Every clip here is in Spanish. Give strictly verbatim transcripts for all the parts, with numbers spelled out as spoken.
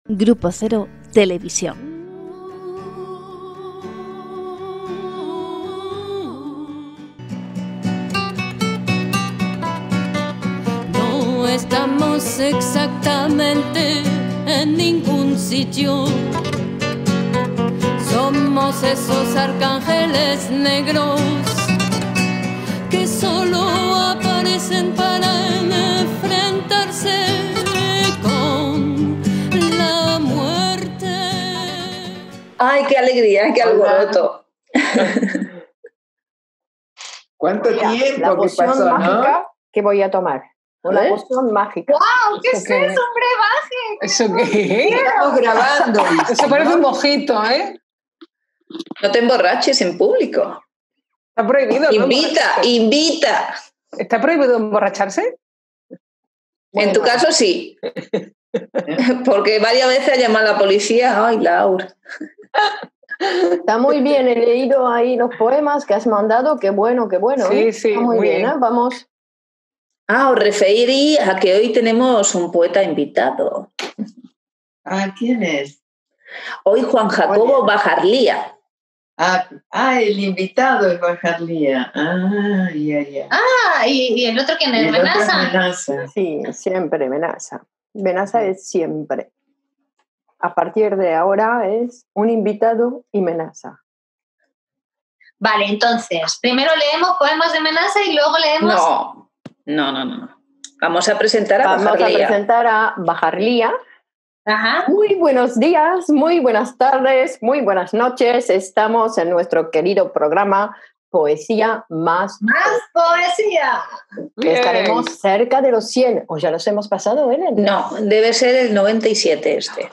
Grupo Cero Televisión. No estamos exactamente en ningún sitio. Somos esos arcángeles negros que solo aparecen para enfrentarse con la muerte. ¡Ay, qué alegría, qué alboroto! ¿Cuánto Mira, tiempo la que poción pasó, mágica no? que voy a tomar. Una ¿Eh? poción mágica. ¡Wow! ¿Qué es ¿Eso qué? eso, brebaje? ¿Eso qué? Estamos grabando. Eso parece un mojito, ¿eh? No te emborraches en público. Está prohibido, ¿no? Invita, emborracharse. invita. ¿Está prohibido emborracharse? En tu caso sí. Porque varias veces ha llamado a la policía. ¡Ay, Laura! Está muy bien, he leído ahí los poemas que has mandado. Qué bueno, qué bueno. Sí, ¿eh? sí, Está muy, muy bien, bien. ¿eh? Vamos. Ah, os referí a que hoy tenemos un poeta invitado. Ah, ¿quién es? Hoy Juan Jacobo Oye. Bajarlía. Ah, ah, el invitado es Bajarlía. Ah, ya, ya. Ah, ¿y, y el otro quién Y es? el otro es ¿Menaza? Menaza. Sí, siempre Menaza. Menaza es siempre. A partir de ahora es un invitado y Menaza. Vale, entonces, primero leemos poemas de Menaza y luego leemos... No, no, no, no. Vamos a presentar a Vamos a Bajarlía. presentar a Bajarlía. Ajá. Muy buenos días, muy buenas tardes, muy buenas noches. Estamos en nuestro querido programa Poesía Más. ¡Más poesía! Bien. Estaremos cerca de los cien. ¿O ya los hemos pasado, Ellen? No, debe ser el noventa y siete este.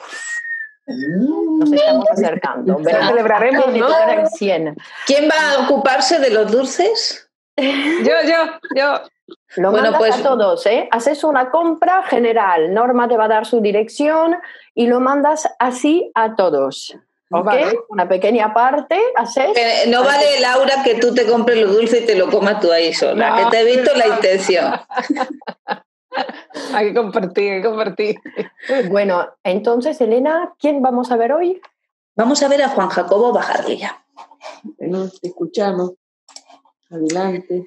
Nos estamos acercando. Lo Veremos celebraremos, quién ¿no? llegará al cien. ¿Quién va a ocuparse de los dulces? Yo, yo, yo. Lo Bueno, mandas pues- a todos, ¿eh? Haces una compra general. Norma te va a dar su dirección y lo mandas así a todos. ¿Ok? Vale. Una pequeña parte haces. Eh, No vale, Laura, que tú te compres los dulces y te lo comas tú ahí sola, No, que te he visto la no. intención. Hay que compartir, hay que compartir. Bueno, entonces, Elena, ¿quién vamos a ver hoy? Vamos a ver a Juan Jacobo Bajarlía, Bueno, te escuchamos. Adelante.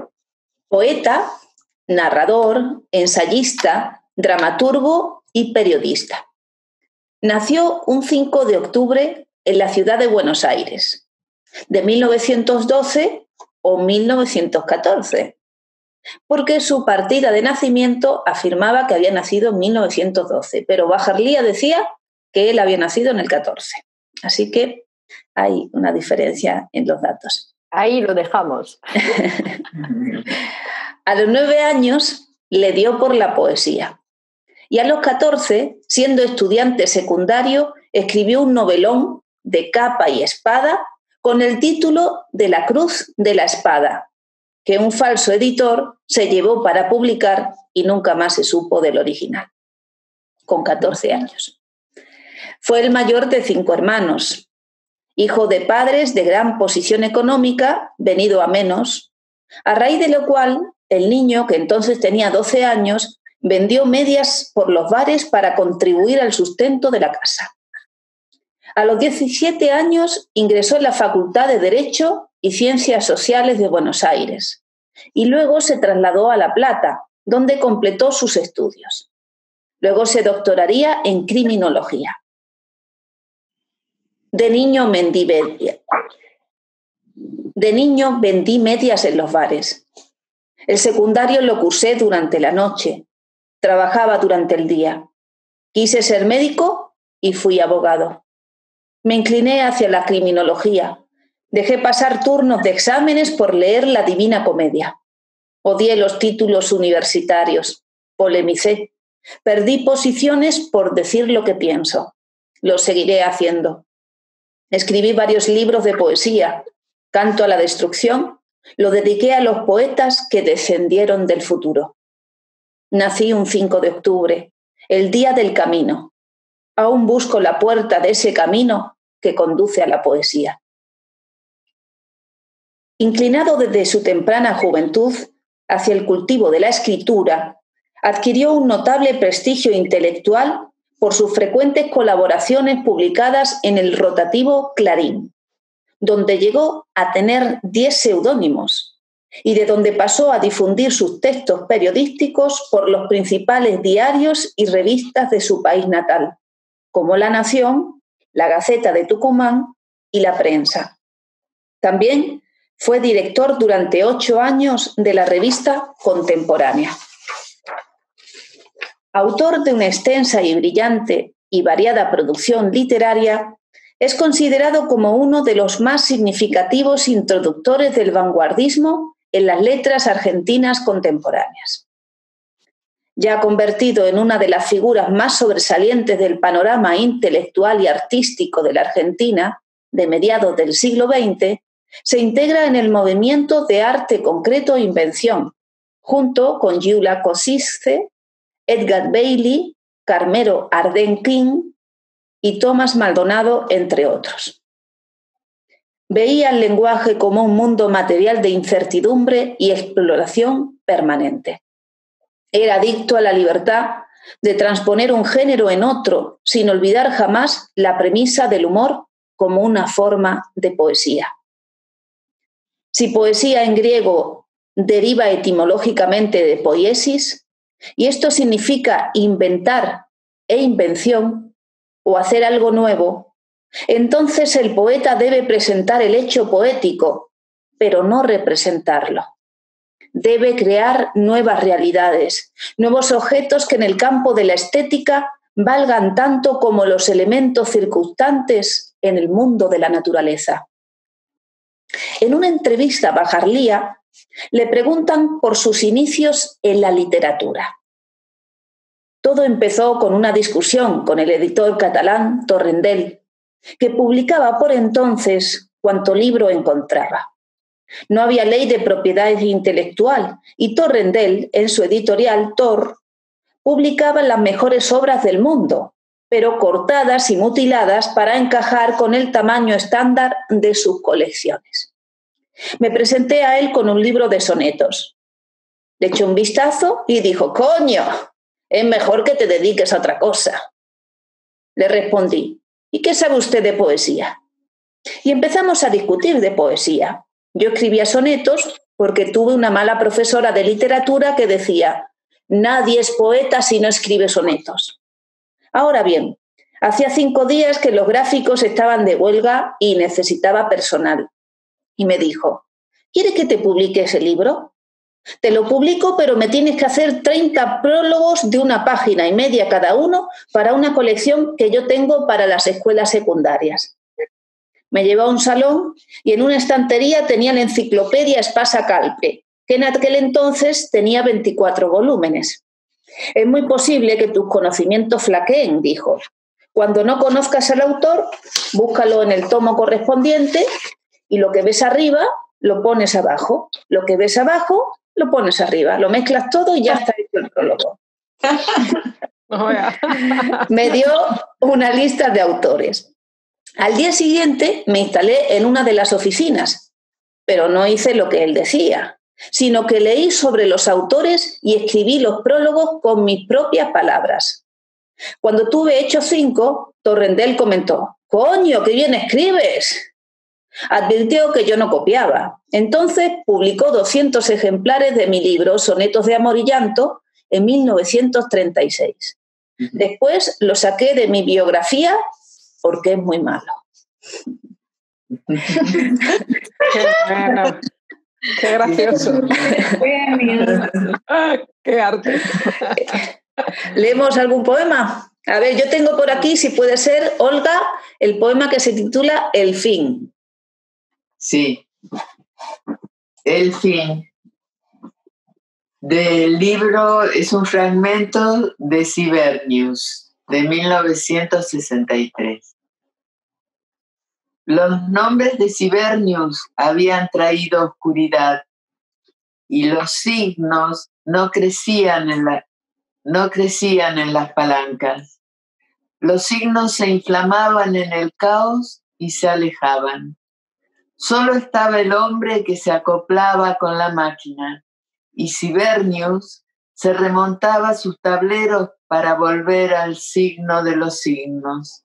poeta, narrador, ensayista, dramaturgo y periodista. Nació un cinco de octubre en la ciudad de Buenos Aires, de mil novecientos doce o mil novecientos catorce, porque su partida de nacimiento afirmaba que había nacido en mil novecientos doce, pero Bajarlía decía que él había nacido en el catorce. Así que hay una diferencia en los datos. Ahí lo dejamos. A los nueve años le dio por la poesía y a los catorce, siendo estudiante secundario, escribió un novelón de capa y espada con el título de La Cruz de la Espada, que un falso editor se llevó para publicar y nunca más se supo del original, con catorce años. Fue el mayor de cinco hermanos, hijo de padres de gran posición económica, venido a menos, a raíz de lo cual el niño, que entonces tenía doce años, vendió medias por los bares para contribuir al sustento de la casa. A los diecisiete años ingresó en la Facultad de Derecho y Ciencias Sociales de Buenos Aires y luego se trasladó a La Plata, donde completó sus estudios. Luego se doctoraría en criminología. De niño vendí medias. De niño vendí medias en los bares. El secundario lo cursé durante la noche. Trabajaba durante el día. Quise ser médico y fui abogado. Me incliné hacia la criminología. Dejé pasar turnos de exámenes por leer la Divina Comedia. Odié los títulos universitarios. Polemicé. Perdí posiciones por decir lo que pienso. Lo seguiré haciendo. Escribí varios libros de poesía. Canto a la destrucción. Lo dediqué a los poetas que descendieron del futuro. Nací un cinco de octubre, el día del camino. Aún busco la puerta de ese camino que conduce a la poesía. Inclinado desde su temprana juventud hacia el cultivo de la escritura, adquirió un notable prestigio intelectual por sus frecuentes colaboraciones publicadas en el rotativo Clarín, donde llegó a tener diez seudónimos y de donde pasó a difundir sus textos periodísticos por los principales diarios y revistas de su país natal, como La Nación, La Gaceta de Tucumán y La Prensa. También fue director durante ocho años de la revista Contemporánea. Autor de una extensa y brillante y variada producción literaria, es considerado como uno de los más significativos introductores del vanguardismo en las letras argentinas contemporáneas. Ya convertido en una de las figuras más sobresalientes del panorama intelectual y artístico de la Argentina de mediados del siglo veinte, se integra en el movimiento de arte concreto e invención, junto con Gyula Kosice, Edgar Bailey, Carmelo Arden King y Tomás Maldonado, entre otros. Veía el lenguaje como un mundo material de incertidumbre y exploración permanente. Era adicto a la libertad de transponer un género en otro, sin olvidar jamás la premisa del humor como una forma de poesía. Si poesía en griego deriva etimológicamente de poiesis, y esto significa inventar e invención o hacer algo nuevo, entonces el poeta debe presentar el hecho poético, pero no representarlo. Debe crear nuevas realidades, nuevos objetos que en el campo de la estética valgan tanto como los elementos circunstantes en el mundo de la naturaleza. En una entrevista a Bajarlía, le preguntan por sus inicios en la literatura. Todo empezó con una discusión con el editor catalán Torrendell, que publicaba por entonces cuanto libro encontraba. No había ley de propiedad intelectual y Torrendell, en su editorial Tor, publicaba las mejores obras del mundo, pero cortadas y mutiladas para encajar con el tamaño estándar de sus colecciones. Me presenté a él con un libro de sonetos. Le eché un vistazo y dijo: «Coño, es mejor que te dediques a otra cosa». Le respondí: «¿Y qué sabe usted de poesía?». Y empezamos a discutir de poesía. Yo escribía sonetos porque tuve una mala profesora de literatura que decía: «Nadie es poeta si no escribe sonetos». Ahora bien, hacía cinco días que los gráficos estaban de huelga y necesitaba personal. Y me dijo: «¿Quieres que te publique ese libro? Te lo publico, pero me tienes que hacer treinta prólogos de una página y media cada uno para una colección que yo tengo para las escuelas secundarias». Me llevó a un salón y en una estantería tenía la enciclopedia Espasa Calpe, que en aquel entonces tenía veinticuatro volúmenes. «Es muy posible que tus conocimientos flaqueen», dijo. «Cuando no conozcas al autor, búscalo en el tomo correspondiente y lo que ves arriba lo pones abajo, lo que ves abajo lo pones arriba, lo mezclas todo y ya está hecho el prólogo». Me dio una lista de autores. Al día siguiente me instalé en una de las oficinas, pero no hice lo que él decía, sino que leí sobre los autores y escribí los prólogos con mis propias palabras. Cuando tuve hechos cinco, Torrendell comentó: «¡Coño, qué bien escribes!». Advirtió que yo no copiaba. Entonces publicó doscientos ejemplares de mi libro Sonetos de amor y llanto en mil novecientos treinta y seis. Después lo saqué de mi biografía porque es muy malo. Qué bueno. Qué gracioso. Qué arte. ¿Leemos algún poema? A ver, yo tengo por aquí, si puede ser, Olga, el poema que se titula El fin. Sí. El fin. Del libro es un fragmento de Sibernius, de mil novecientos sesenta y tres. Los nombres de Sibernius habían traído oscuridad y los signos no crecían en, la, no crecían en las palancas. Los signos se inflamaban en el caos y se alejaban. Solo estaba el hombre que se acoplaba con la máquina y Sibernius se remontaba sus tableros para volver al signo de los signos.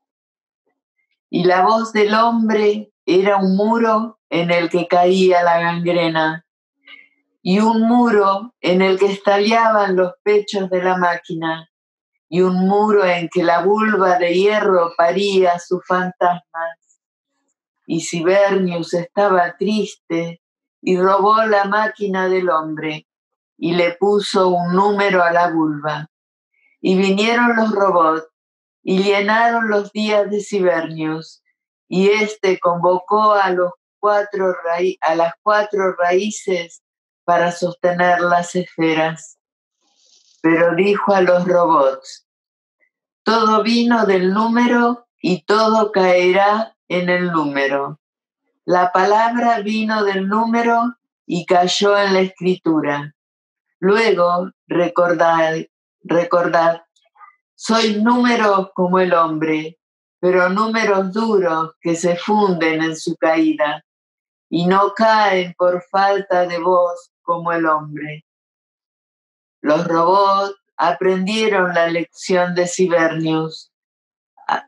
Y la voz del hombre era un muro en el que caía la gangrena, y un muro en el que estallaban los pechos de la máquina, y un muro en que la vulva de hierro paría sus fantasmas. Y Cibernius estaba triste y robó la máquina del hombre y le puso un número a la vulva. Y vinieron los robots y llenaron los días de Cibernius, y éste convocó a, los cuatro raí- a las cuatro raíces para sostener las esferas. Pero dijo a los robots: todo vino del número y todo caerá en el número. La palabra vino del número y cayó en la escritura. Luego, recordad, recordad, sois números como el hombre, pero números duros que se funden en su caída y no caen por falta de voz como el hombre. Los robots aprendieron la lección de Cibernius. Ah,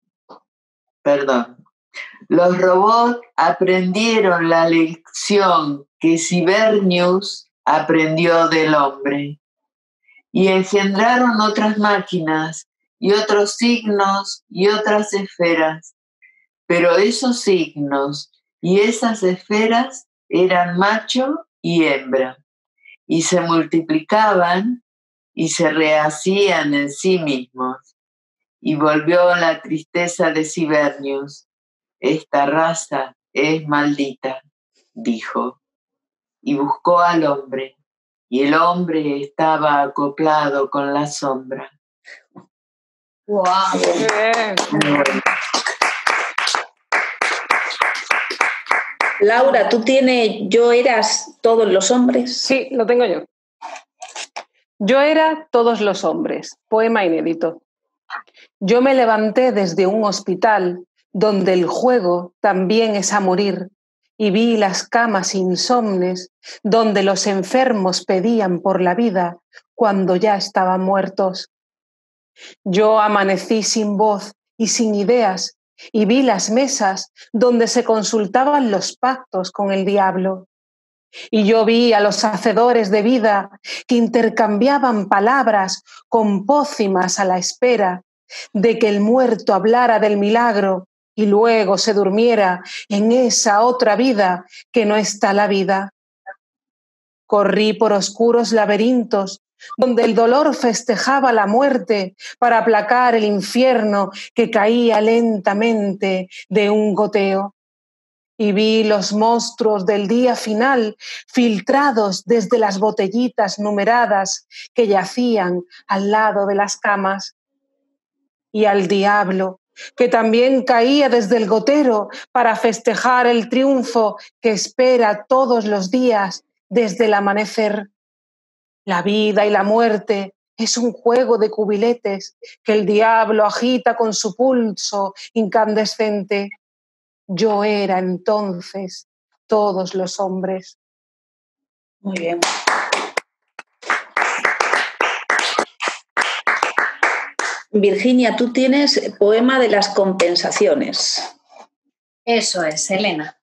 perdón. Los robots aprendieron la lección que Cibernius aprendió del hombre y engendraron otras máquinas y otros signos y otras esferas. Pero esos signos y esas esferas eran macho y hembra y se multiplicaban y se rehacían en sí mismos. Y volvió la tristeza de Cibernius. Esta raza es maldita, dijo, y buscó al hombre, y el hombre estaba acoplado con la sombra. ¡Wow! Bien. Laura, ¿tú tienes Yo eras todos los hombres? Sí, lo tengo yo. Yo era todos los hombres, poema inédito. Yo me levanté desde un hospital donde el juego también es a morir y vi las camas insomnes donde los enfermos pedían por la vida cuando ya estaban muertos. Yo amanecí sin voz y sin ideas y vi las mesas donde se consultaban los pactos con el diablo. Y yo vi a los hacedores de vida que intercambiaban palabras con pócimas a la espera de que el muerto hablara del milagro y luego se durmiera en esa otra vida que no está la vida. Corrí por oscuros laberintos donde el dolor festejaba la muerte para aplacar el infierno que caía lentamente de un goteo. Y vi los monstruos del día final filtrados desde las botellitas numeradas que yacían al lado de las camas. Y al diablo, que también caía desde el gotero para festejar el triunfo que espera todos los días desde el amanecer. La vida y la muerte es un juego de cubiletes que el diablo agita con su pulso incandescente. Yo era entonces todos los hombres. Muy bien. Virginia, tú tienes poema de las compensaciones. Eso es, Elena.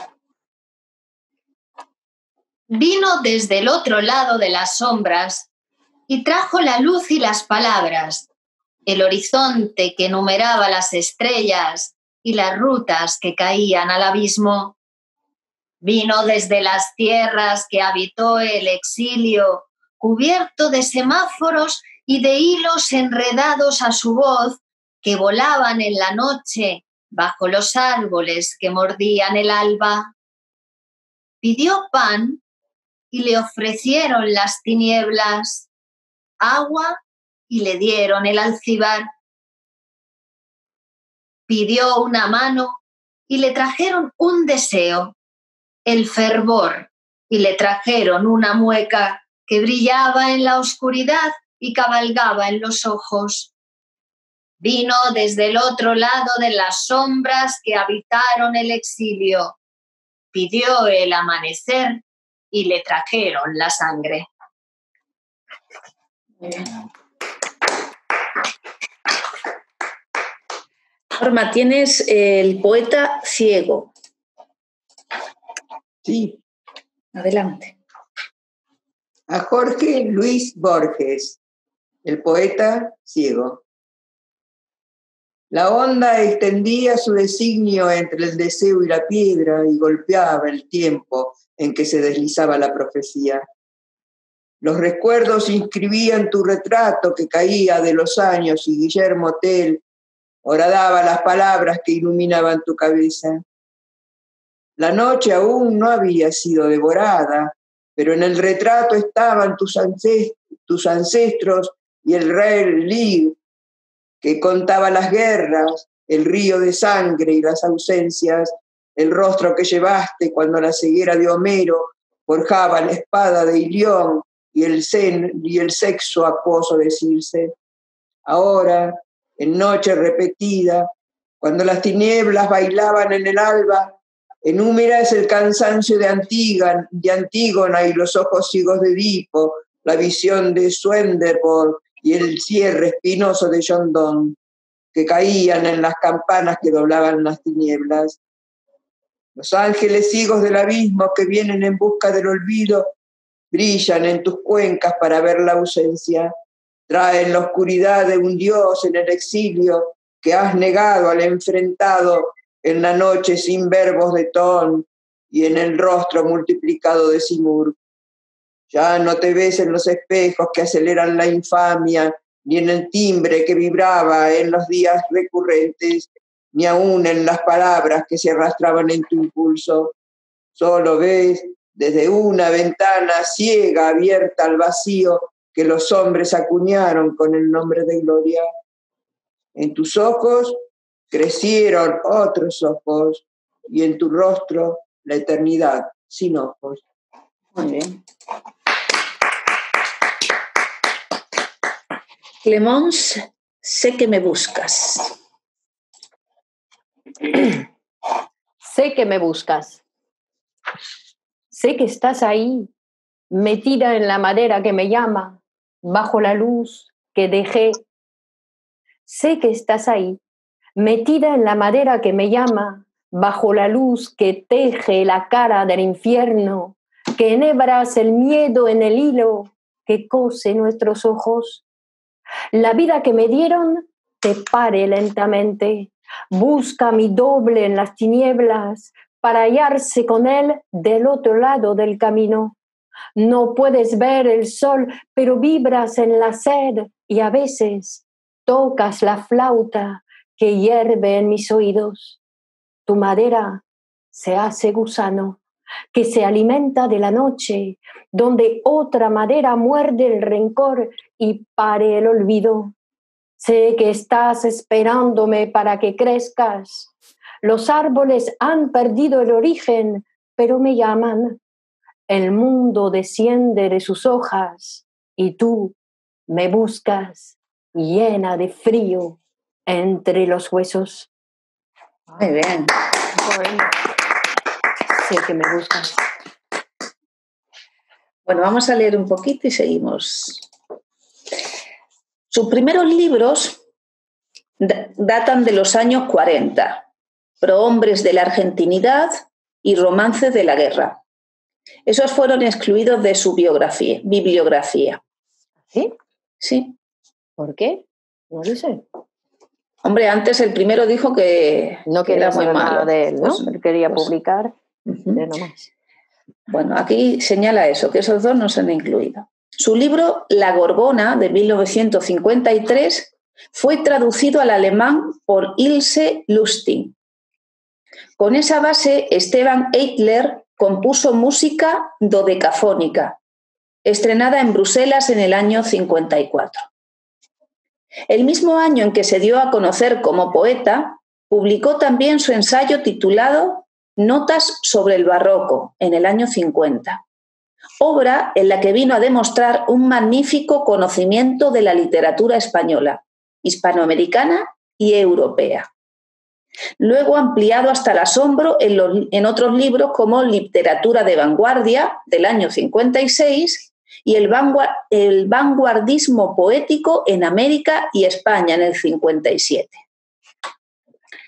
Vino desde el otro lado de las sombras y trajo la luz y las palabras, el horizonte que numeraba las estrellas y las rutas que caían al abismo. Vino desde las tierras que habitó el exilio, cubierto de semáforos y de hilos enredados a su voz que volaban en la noche bajo los árboles que mordían el alba. Pidió pan y le ofrecieron las tinieblas, agua y le dieron el alcibar. Pidió una mano y le trajeron un deseo, el fervor, y le trajeron una mueca que brillaba en la oscuridad y cabalgaba en los ojos. Vino desde el otro lado de las sombras que habitaron el exilio. Pidió el amanecer y le trajeron la sangre. Norma, tienes El poeta ciego. Sí. Adelante. A Jorge Luis Borges, el poeta ciego. La onda extendía su designio entre el deseo y la piedra y golpeaba el tiempo en que se deslizaba la profecía. Los recuerdos inscribían tu retrato que caía de los años y Guillermo Tell horadaba las palabras que iluminaban tu cabeza. La noche aún no había sido devorada, pero en el retrato estaban tus ancestros, tus ancestros y el rey Lear, que contaba las guerras, el río de sangre y las ausencias, el rostro que llevaste cuando la ceguera de Homero forjaba la espada de Ilión y el, sen, y el sexo acuoso de Circe. Ahora, en noche repetida, cuando las tinieblas bailaban en el alba, enumera es el cansancio de Antígona, de Antígona y los ojos ciegos de Edipo, la visión de Swenderborg y el cierre espinoso de John Donne, que caían en las campanas que doblaban las tinieblas. Los ángeles ciegos del abismo que vienen en busca del olvido brillan en tus cuencas para ver la ausencia. Traen la oscuridad de un Dios en el exilio que has negado al enfrentado en la noche sin verbos de Ton y en el rostro multiplicado de Simur. Ya no te ves en los espejos que aceleran la infamia, ni en el timbre que vibraba en los días recurrentes, ni aún en las palabras que se arrastraban en tu impulso. Solo ves desde una ventana ciega abierta al vacío que los hombres acuñaron con el nombre de gloria. En tus ojos crecieron otros ojos y en tu rostro la eternidad sin ojos. Muy bien. Clemence, sé que me buscas. Sé que me buscas. Sé que estás ahí, metida en la madera que me llama, bajo la luz que dejé. Sé que estás ahí, metida en la madera que me llama, bajo la luz que teje la cara del infierno, que enhebras el miedo en el hilo que cose nuestros ojos. La vida que me dieron te pare lentamente, busca mi doble en las tinieblas para hallarse con él del otro lado del camino. No puedes ver el sol, pero vibras en la sed y a veces tocas la flauta que hierve en mis oídos. Tu madera se hace gusano, que se alimenta de la noche, donde otra madera muerde el rencor y pare el olvido. Sé que estás esperándome para que crezcas. Los árboles han perdido el origen, pero me llaman. El mundo desciende de sus hojas y tú me buscas llena de frío entre los huesos. Muy bien. Bueno, sé que me buscas. Bueno, vamos a leer un poquito y seguimos. Sus primeros libros datan de los años cuarenta, Prohombres de la Argentinidad y Romances de la Guerra. Esos fueron excluidos de su biografía, bibliografía. ¿Sí? Sí. ¿Por qué? No lo sé. Hombre, antes el primero dijo que, no que era muy malo. De él, ¿no? Pues, él quería pues, publicar uh-huh. de nomás. Bueno, aquí señala eso, que esos dos no se han incluido. Su libro La Gorgona, de mil novecientos cincuenta y tres, fue traducido al alemán por Ilse Lustig. Con esa base, Esteban Eitler compuso música dodecafónica, estrenada en Bruselas en el año cincuenta y cuatro. El mismo año en que se dio a conocer como poeta, publicó también su ensayo titulado Notas sobre el barroco, en el año cincuenta, obra en la que vino a demostrar un magnífico conocimiento de la literatura española, hispanoamericana y europea. Luego ampliado hasta el asombro en, los, en otros libros como Literatura de Vanguardia, del año cincuenta y seis, y el, vanguard, el vanguardismo poético en América y España, en el cincuenta y siete.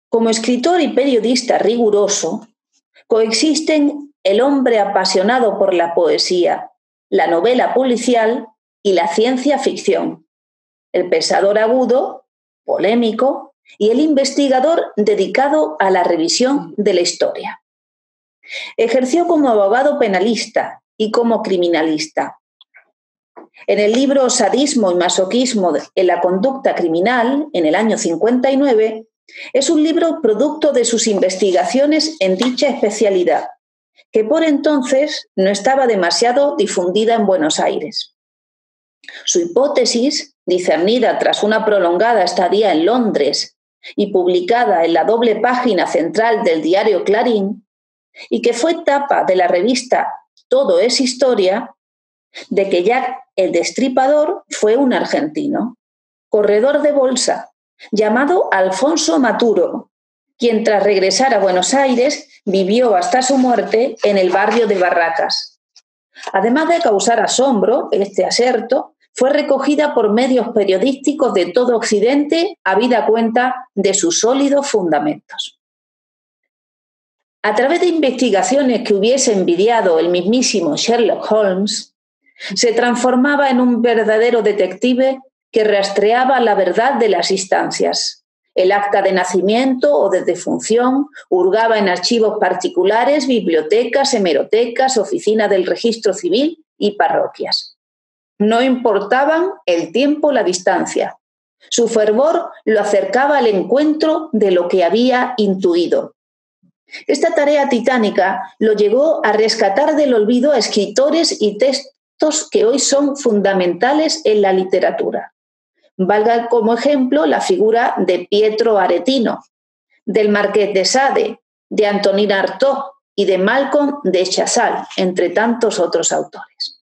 Como escritor y periodista riguroso, coexisten el hombre apasionado por la poesía, la novela policial y la ciencia ficción, el pensador agudo, polémico, y el investigador dedicado a la revisión de la historia. Ejerció como abogado penalista y como criminalista. En el libro Sadismo y masoquismo en la conducta criminal, en el año cincuenta y nueve, es un libro producto de sus investigaciones en dicha especialidad, que por entonces no estaba demasiado difundida en Buenos Aires. Su hipótesis, discernida tras una prolongada estadía en Londres y publicada en la doble página central del diario Clarín, y que fue tapa de la revista Todo es Historia, de que Jack el Destripador fue un argentino, corredor de bolsa, llamado Alfonso Maturo, quien tras regresar a Buenos Aires vivió hasta su muerte en el barrio de Barracas. Además de causar asombro, este aserto fue recogida por medios periodísticos de todo Occidente, habida cuenta de sus sólidos fundamentos. A través de investigaciones que hubiese envidiado el mismísimo Sherlock Holmes, se transformaba en un verdadero detective que rastreaba la verdad de las instancias. El acta de nacimiento o de defunción, hurgaba en archivos particulares, bibliotecas, hemerotecas, oficinas del registro civil y parroquias. No importaban el tiempo o la distancia. Su fervor lo acercaba al encuentro de lo que había intuido. Esta tarea titánica lo llevó a rescatar del olvido a escritores y textos que hoy son fundamentales en la literatura. Valga como ejemplo la figura de Pietro Aretino, del Marqués de Sade, de Antonin Artaud y de Malcolm de Chazal, entre tantos otros autores.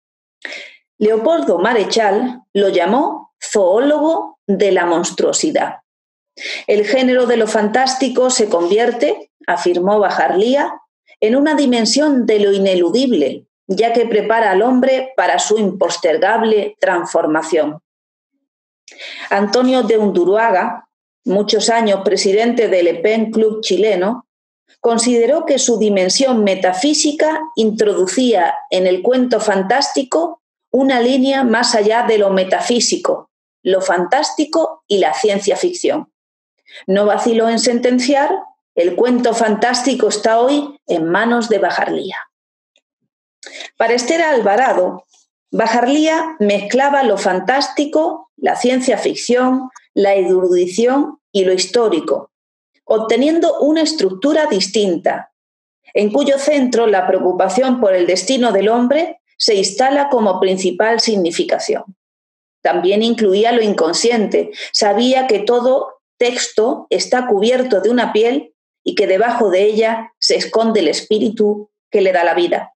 Leopoldo Marechal lo llamó zoólogo de la monstruosidad. El género de lo fantástico se convierte, afirmó Bajarlía, en una dimensión de lo ineludible, ya que prepara al hombre para su impostergable transformación. Antonio de Unduruaga, muchos años presidente del E P E N Club chileno, consideró que su dimensión metafísica introducía en el cuento fantástico una línea más allá de lo metafísico, lo fantástico y la ciencia ficción. No vaciló en sentenciar: el cuento fantástico está hoy en manos de Bajarlía. Para Esther Alvarado, Bajarlía mezclaba lo fantástico, la ciencia ficción, la erudición y lo histórico, obteniendo una estructura distinta, en cuyo centro la preocupación por el destino del hombre se instala como principal significación. También incluía lo inconsciente, sabía que todo texto está cubierto de una piel y que debajo de ella se esconde el espíritu que le da la vida.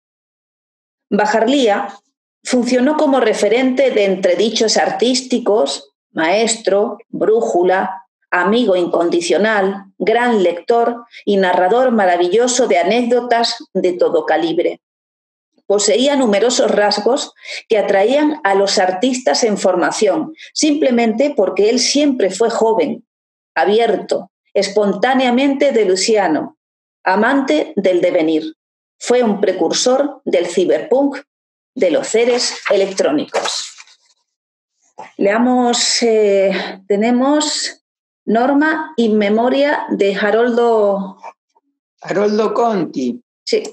Bajarlía funcionó como referente de entredichos artísticos, maestro, brújula, amigo incondicional, gran lector y narrador maravilloso de anécdotas de todo calibre. Poseía numerosos rasgos que atraían a los artistas en formación, simplemente porque él siempre fue joven, abierto, espontáneamente delusiano, amante del devenir. Fue un precursor del ciberpunk, de los seres electrónicos. Leamos, eh, tenemos Norma in memoria de Haroldo... Haroldo Conti. Sí.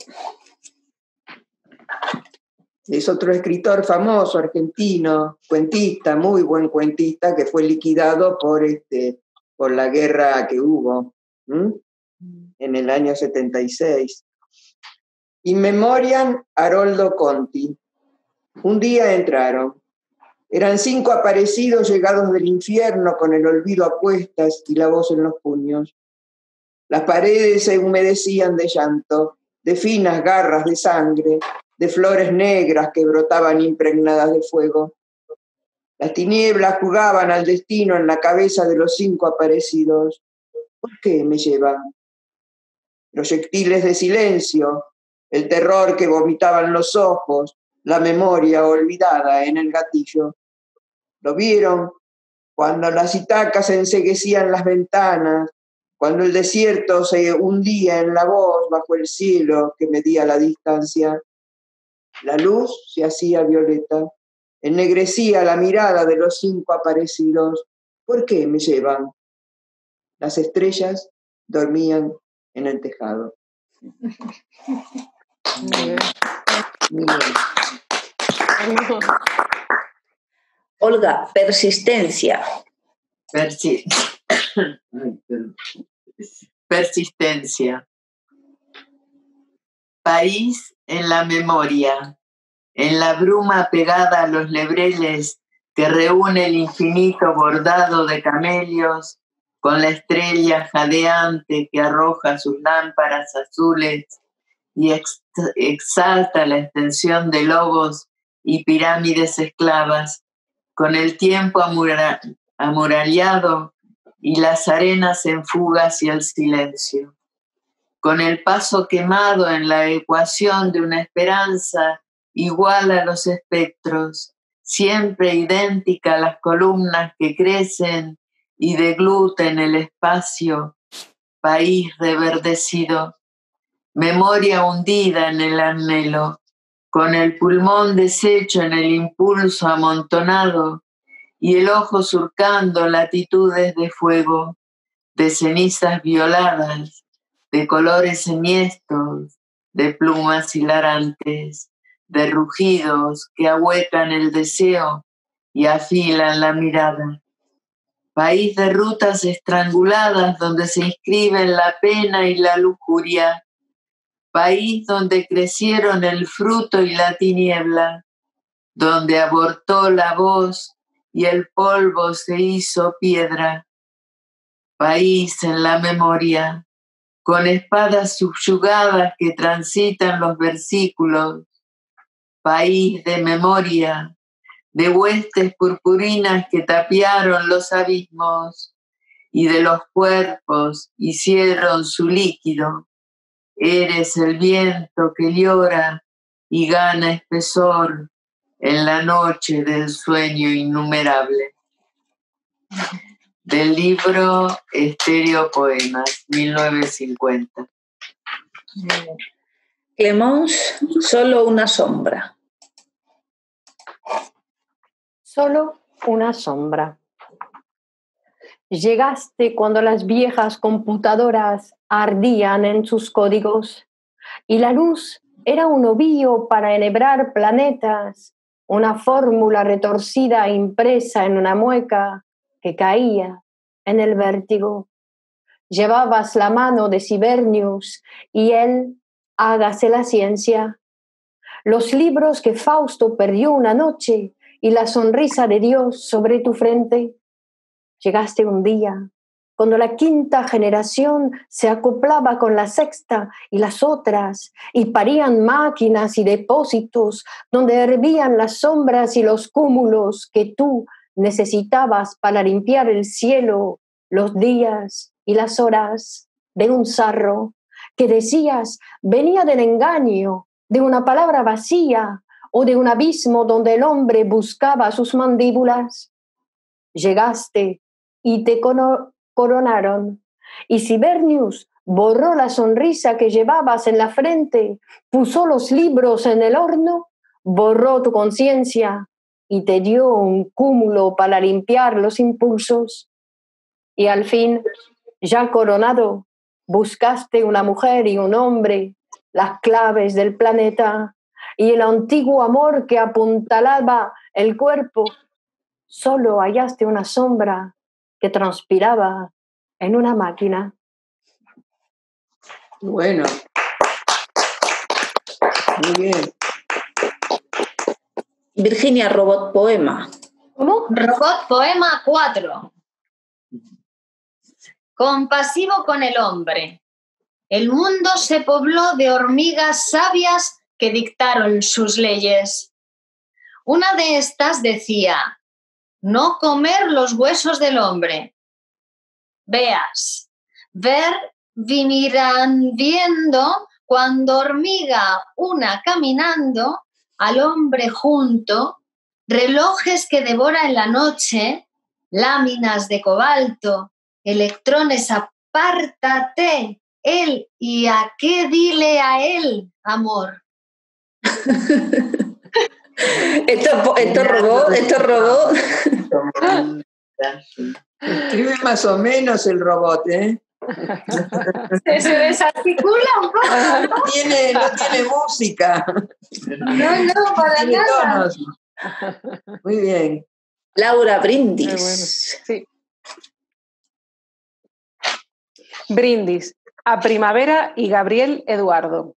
Es otro escritor famoso, argentino, cuentista, muy buen cuentista, que fue liquidado por, este, por la guerra que hubo ¿m? en el año setenta y seis. In memoriam Haroldo Conti. Un día entraron. Eran cinco aparecidos llegados del infierno con el olvido a cuestas y la voz en los puños. Las paredes se humedecían de llanto, de finas garras de sangre, de flores negras que brotaban impregnadas de fuego. Las tinieblas jugaban al destino en la cabeza de los cinco aparecidos. ¿Por qué me llevan? Proyectiles de silencio, el terror que vomitaban los ojos, la memoria olvidada en el gatillo. Lo vieron cuando las itacas enceguecían las ventanas, Cuando el desierto se hundía en la voz bajo el cielo que medía la distancia, la luz se hacía violeta, ennegrecía la mirada de los cinco aparecidos. ¿Por qué me llevan? Las estrellas dormían en el tejado. Muy bien. Muy bien. Olga, persistencia. Persi- Persistencia. País en la memoria, en la bruma pegada a los lebreles que reúne el infinito bordado de camelios con la estrella jadeante que arroja sus lámparas azules y ex- exalta la extensión de lobos y pirámides esclavas, con el tiempo amura- amurallado y las arenas en fuga hacia el silencio, con el paso quemado en la ecuación de una esperanza igual a los espectros, siempre idéntica a las columnas que crecen y degluten el espacio, país reverdecido, memoria hundida en el anhelo, con el pulmón deshecho en el impulso amontonado y el ojo surcando latitudes de fuego, de cenizas violadas, de colores enhiestos, de plumas hilarantes, de rugidos que ahuecan el deseo y afilan la mirada. País de rutas estranguladas donde se inscriben la pena y la lujuria. País donde crecieron el fruto y la tiniebla, donde abortó la voz y el polvo se hizo piedra. País en la memoria, con espadas subyugadas que transitan los versículos. País de memoria, de huestes purpurinas que tapiaron los abismos y de los cuerpos hicieron su líquido. Eres el viento que llora y gana espesor en la noche del sueño innumerable. Del libro Estéreo Poemas, mil novecientos cincuenta. Clemence, solo una sombra. Solo una sombra. Llegaste cuando las viejas computadoras ardían en sus códigos y la luz era un ovillo para enhebrar planetas, una fórmula retorcida impresa en una mueca que caía en el vértigo. Llevabas la mano de Sibernius y él, hágase la ciencia. Los libros que Fausto perdió una noche y la sonrisa de Dios sobre tu frente. Llegaste un día cuando la quinta generación se acoplaba con la sexta y las otras, y parían máquinas y depósitos donde hervían las sombras y los cúmulos que tú necesitabas para limpiar el cielo, los días y las horas de un sarro que decías venía del engaño, de una palabra vacía o de un abismo donde el hombre buscaba sus mandíbulas. Llegaste y te coronaron, y Sibernius borró la sonrisa que llevabas en la frente, puso los libros en el horno, borró tu conciencia y te dio un cúmulo para limpiar los impulsos. Y al fin, ya coronado, buscaste una mujer y un hombre, las claves del planeta y el antiguo amor que apuntalaba el cuerpo. Solo hallaste una sombra que transpiraba en una máquina. Bueno. Muy bien. Virginia, robot poema. ¿Cómo? Robot poema cuatro. Compasivo con el hombre. El mundo se pobló de hormigas sabias que dictaron sus leyes. Una de estas decía: no comer los huesos del hombre. Veas, ver vinirán viendo cuando hormiga una caminando, al hombre junto, relojes que devora en la noche, láminas de cobalto, electrones apártate, él, ¿y a qué dile a él, amor? Esto, esto robó, esto robó. Escribe más o menos el robot, ¿eh? Se, se desarticula un poco, ¿no? No tiene, no tiene música. No, no, para Tiene nada. tonos. Muy bien. Laura, brindis. Muy bueno, sí. Brindis a Primavera y Gabriel Eduardo.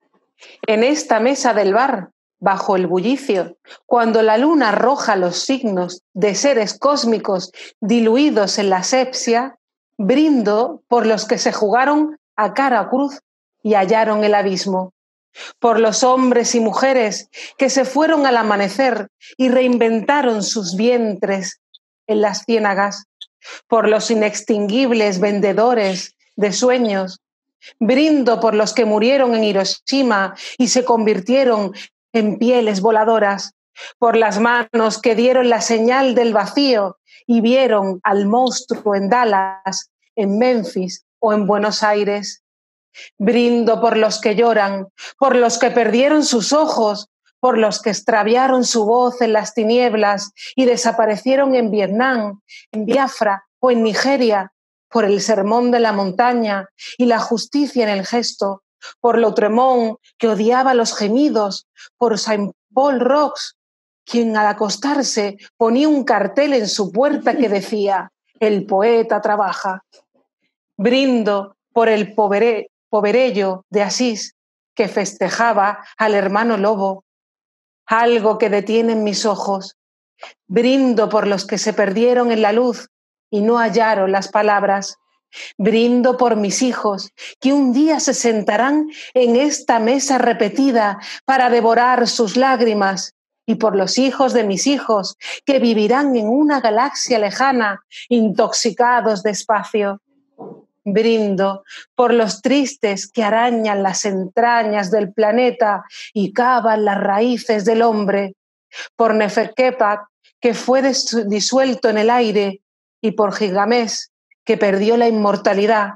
En esta mesa del bar, bajo el bullicio, cuando la luna arroja los signos de seres cósmicos diluidos en la asepsia, brindo por los que se jugaron a cara a cruz y hallaron el abismo, por los hombres y mujeres que se fueron al amanecer y reinventaron sus vientres en las ciénagas, por los inextinguibles vendedores de sueños. Brindo por los que murieron en Hiroshima y se convirtieron en pieles voladoras, por las manos que dieron la señal del vacío y vieron al monstruo en Dallas, en Memphis o en Buenos Aires. Brindo por los que lloran, por los que perdieron sus ojos, por los que extraviaron su voz en las tinieblas y desaparecieron en Vietnam, en Biafra o en Nigeria, por el sermón de la montaña y la justicia en el gesto, por Lautremont, que odiaba los gemidos, por Saint Paul Rox, quien al acostarse ponía un cartel en su puerta que decía: el poeta trabaja. Brindo por el povere, poverello de Asís, que festejaba al hermano lobo. Algo que detiene en mis ojos. Brindo por los que se perdieron en la luz y no hallaron las palabras. Brindo por mis hijos, que un día se sentarán en esta mesa repetida para devorar sus lágrimas, y por los hijos de mis hijos, que vivirán en una galaxia lejana, intoxicados de espacio. Brindo por los tristes que arañan las entrañas del planeta y cavan las raíces del hombre, por Neferkepak, que fue disuelto en el aire, y por Gilgamesh, que perdió la inmortalidad.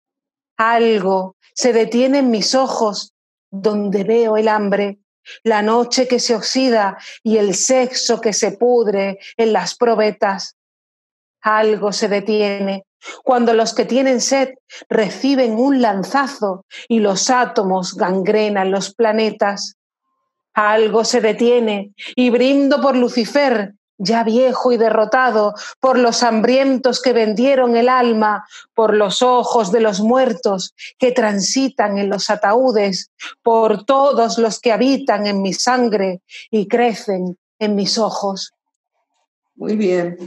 Algo se detiene en mis ojos donde veo el hambre, la noche que se oxida y el sexo que se pudre en las probetas. Algo se detiene cuando los que tienen sed reciben un lanzazo y los átomos gangrenan los planetas. Algo se detiene y brindo por Lucifer, ya viejo y derrotado, por los hambrientos que vendieron el alma, por los ojos de los muertos que transitan en los ataúdes, por todos los que habitan en mi sangre y crecen en mis ojos. Muy bien.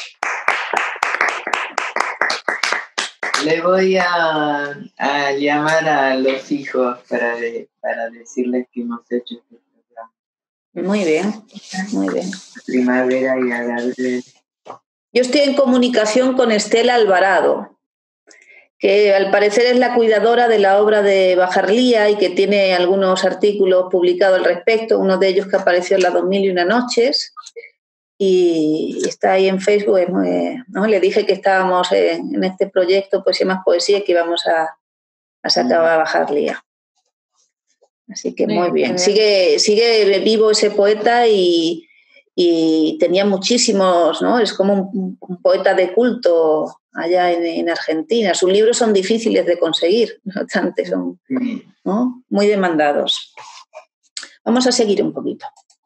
Le voy a, a llamar a los hijos para, de, para decirles que hemos hecho este programa. Muy bien, muy bien. Primavera y a Gabriel. Yo estoy en comunicación con Estela Alvarado, que al parecer es la cuidadora de la obra de Bajarlía y que tiene algunos artículos publicados al respecto, uno de ellos que apareció en las dos mil y una noches, y está ahí en Facebook, ¿no? Le dije que estábamos en, en este proyecto Poesía más Poesía, que íbamos a, a sacar a Bajarlía. Así que muy bien. Sigue, sigue vivo ese poeta y, y tenía muchísimos, ¿no? Es como un, un poeta de culto allá en, en Argentina. Sus libros son difíciles de conseguir, no obstante, son, ¿no?, muy demandados. Vamos a seguir un poquito.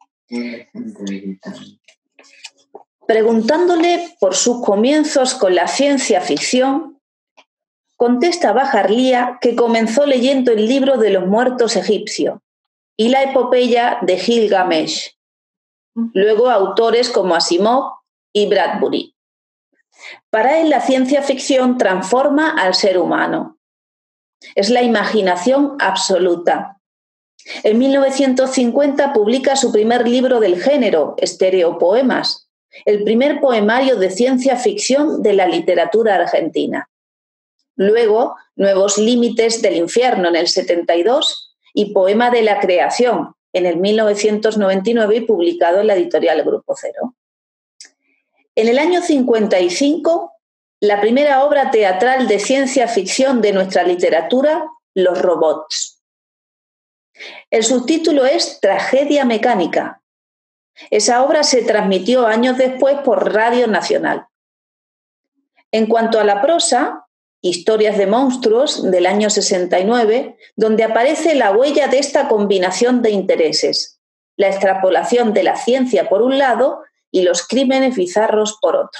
Preguntándole por sus comienzos con la ciencia ficción, contesta Bajarlía que comenzó leyendo el libro de los muertos egipcio y la epopeya de Gilgamesh, luego autores como Asimov y Bradbury. Para él la ciencia ficción transforma al ser humano. Es la imaginación absoluta. En mil novecientos cincuenta publica su primer libro del género, Estereopoemas, el primer poemario de ciencia ficción de la literatura argentina. Luego, Nuevos límites del infierno en el setenta y dos y Poema de la creación en el mil novecientos noventa y nueve y publicado en la editorial Grupo Cero. En el año cincuenta y cinco la primera obra teatral de ciencia ficción de nuestra literatura, Los robots. El subtítulo es Tragedia mecánica. Esa obra se transmitió años después por Radio Nacional. En cuanto a la prosa, Historias de monstruos, del año sesenta y nueve, donde aparece la huella de esta combinación de intereses, la extrapolación de la ciencia por un lado y los crímenes bizarros por otro.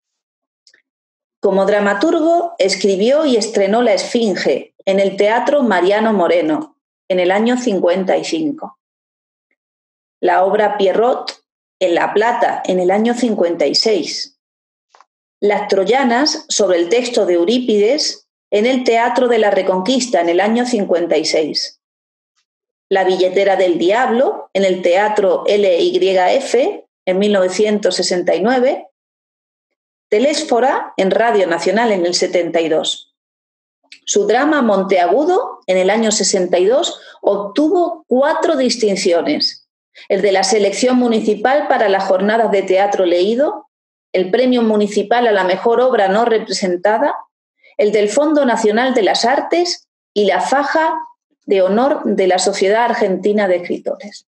Como dramaturgo, escribió y estrenó La Esfinge en el Teatro Mariano Moreno, en el año cincuenta y cinco. La obra Pierrot, en La Plata, en el año cincuenta y seis. Las Troyanas, sobre el texto de Eurípides, en el Teatro de la Reconquista, en el año cincuenta y seis. La billetera del diablo, en el Teatro L Y F, en mil novecientos sesenta y nueve. Telésfora, en Radio Nacional, en el setenta y dos. Su drama Monteagudo, en el año sesenta y dos, obtuvo cuatro distinciones. El de la Selección Municipal para las Jornadas de Teatro Leído, el Premio Municipal a la Mejor Obra No Representada, el del Fondo Nacional de las Artes y la Faja de Honor de la Sociedad Argentina de Escritores.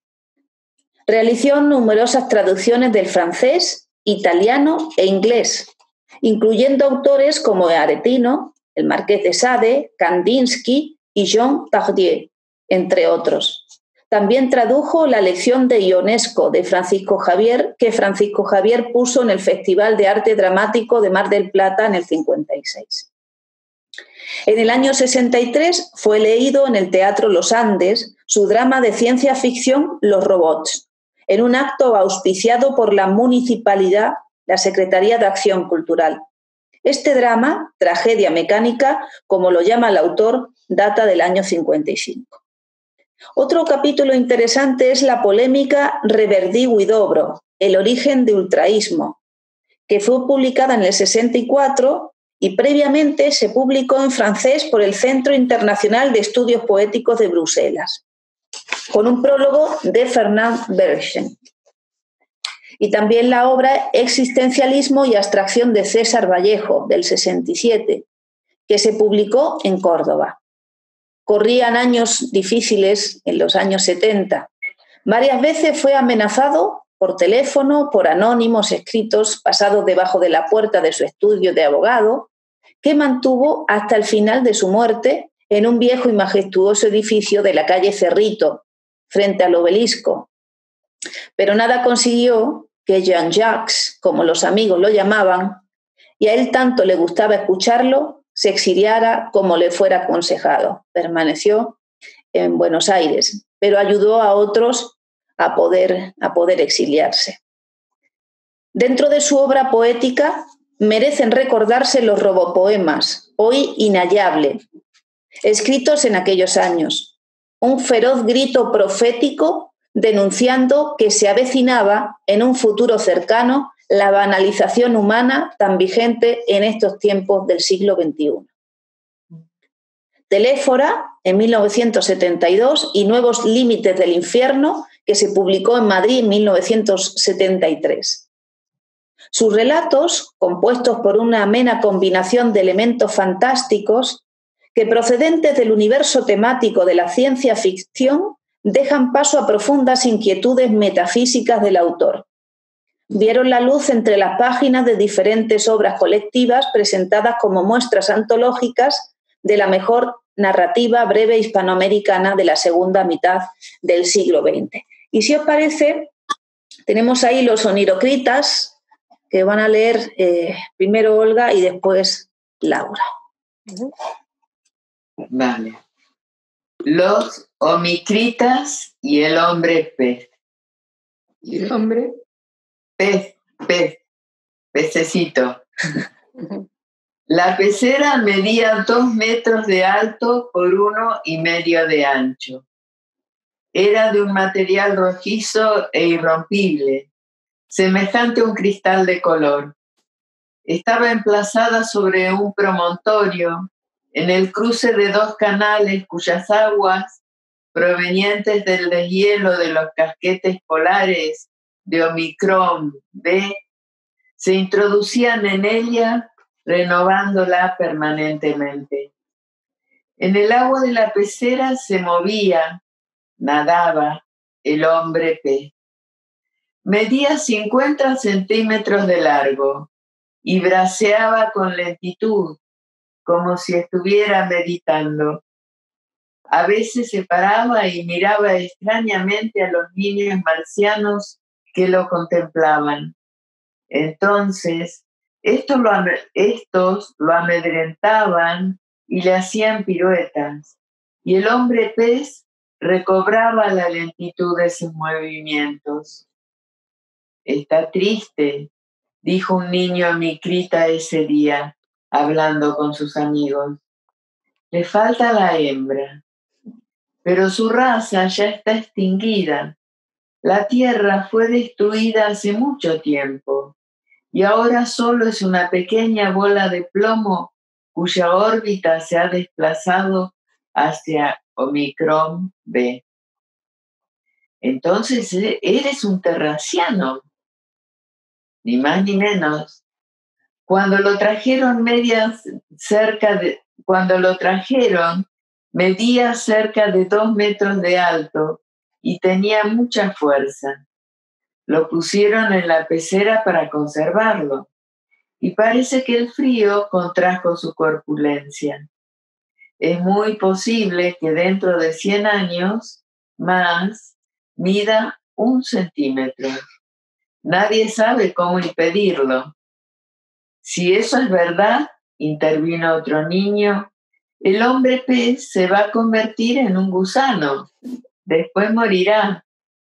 Realizó numerosas traducciones del francés, italiano e inglés, incluyendo autores como Aretino, el Marqués de Sade, Kandinsky y Jean Tardieu, entre otros. También tradujo La lección de Ionesco de Francisco Javier, que Francisco Javier puso en el Festival de Arte Dramático de Mar del Plata en el cincuenta y seis. En el año sesenta y tres fue leído en el Teatro Los Andes su drama de ciencia ficción Los robots, en un acto auspiciado por la municipalidad, la Secretaría de Acción Cultural. Este drama, Tragedia mecánica, como lo llama el autor, data del año cincuenta y cinco. Otro capítulo interesante es la polémica Reverdí-Huidobro, el origen de ultraísmo, que fue publicada en el sesenta y cuatro y previamente se publicó en francés por el Centro Internacional de Estudios Poéticos de Bruselas, con un prólogo de Fernand Berghen. Y también la obra Existencialismo y abstracción de César Vallejo, del sesenta y siete, que se publicó en Córdoba. Corrían años difíciles en los años setenta. Varias veces fue amenazado por teléfono, por anónimos escritos pasados debajo de la puerta de su estudio de abogado, que mantuvo hasta el final de su muerte en un viejo y majestuoso edificio de la calle Cerrito, frente al obelisco. Pero nada consiguió que Jean-Jacques, como los amigos lo llamaban, y a él tanto le gustaba escucharlo, se exiliara como le fuera aconsejado. Permaneció en Buenos Aires, pero ayudó a otros a poder, a poder exiliarse. Dentro de su obra poética merecen recordarse los robopoemas, hoy inhallable, escritos en aquellos años. Un feroz grito profético denunciando que se avecinaba en un futuro cercano la banalización humana tan vigente en estos tiempos del siglo veintiuno. Teléfora, en mil novecientos setenta y dos, y Nuevos límites del infierno, que se publicó en Madrid en mil novecientos setenta y tres. Sus relatos, compuestos por una amena combinación de elementos fantásticos, que procedentes del universo temático de la ciencia ficción, dejan paso a profundas inquietudes metafísicas del autor. Vieron la luz entre las páginas de diferentes obras colectivas presentadas como muestras antológicas de la mejor narrativa breve hispanoamericana de la segunda mitad del siglo veinte. Y si os parece, tenemos ahí los onirocritas que van a leer eh, primero Olga y después Laura. Vale. Los omicritas y el hombre pez. ¿Y el hombre? Pez, pez, pececito. La pecera medía dos metros de alto por uno y medio de ancho. Era de un material rojizo e irrompible, semejante a un cristal de color. Estaba emplazada sobre un promontorio en el cruce de dos canales cuyas aguas, provenientes del deshielo de los casquetes polares de Omicron B, se introducían en ella renovándola permanentemente. En el agua de la pecera se movía, nadaba el hombre pez. Medía cincuenta centímetros de largo y braceaba con lentitud, como si estuviera meditando. A veces se paraba y miraba extrañamente a los niños marcianos que lo contemplaban. Entonces, estos lo, estos lo amedrentaban y le hacían piruetas, y el hombre pez recobraba la lentitud de sus movimientos. «Está triste», dijo un niño a Micrita ese día, hablando con sus amigos. «Le falta la hembra, pero su raza ya está extinguida. La tierra fue destruida hace mucho tiempo y ahora solo es una pequeña bola de plomo cuya órbita se ha desplazado hacia Omicron B. Entonces eres un terraciano». Ni más ni menos. Cuando lo trajeron medias cerca de, cuando lo trajeron, medía cerca de dos metros de alto y tenía mucha fuerza. Lo pusieron en la pecera para conservarlo y parece que el frío contrajo su corpulencia. Es muy posible que dentro de cien años más mida un centímetro. Nadie sabe cómo impedirlo. Si eso es verdad, intervino otro niño, el hombre pez se va a convertir en un gusano. Después morirá.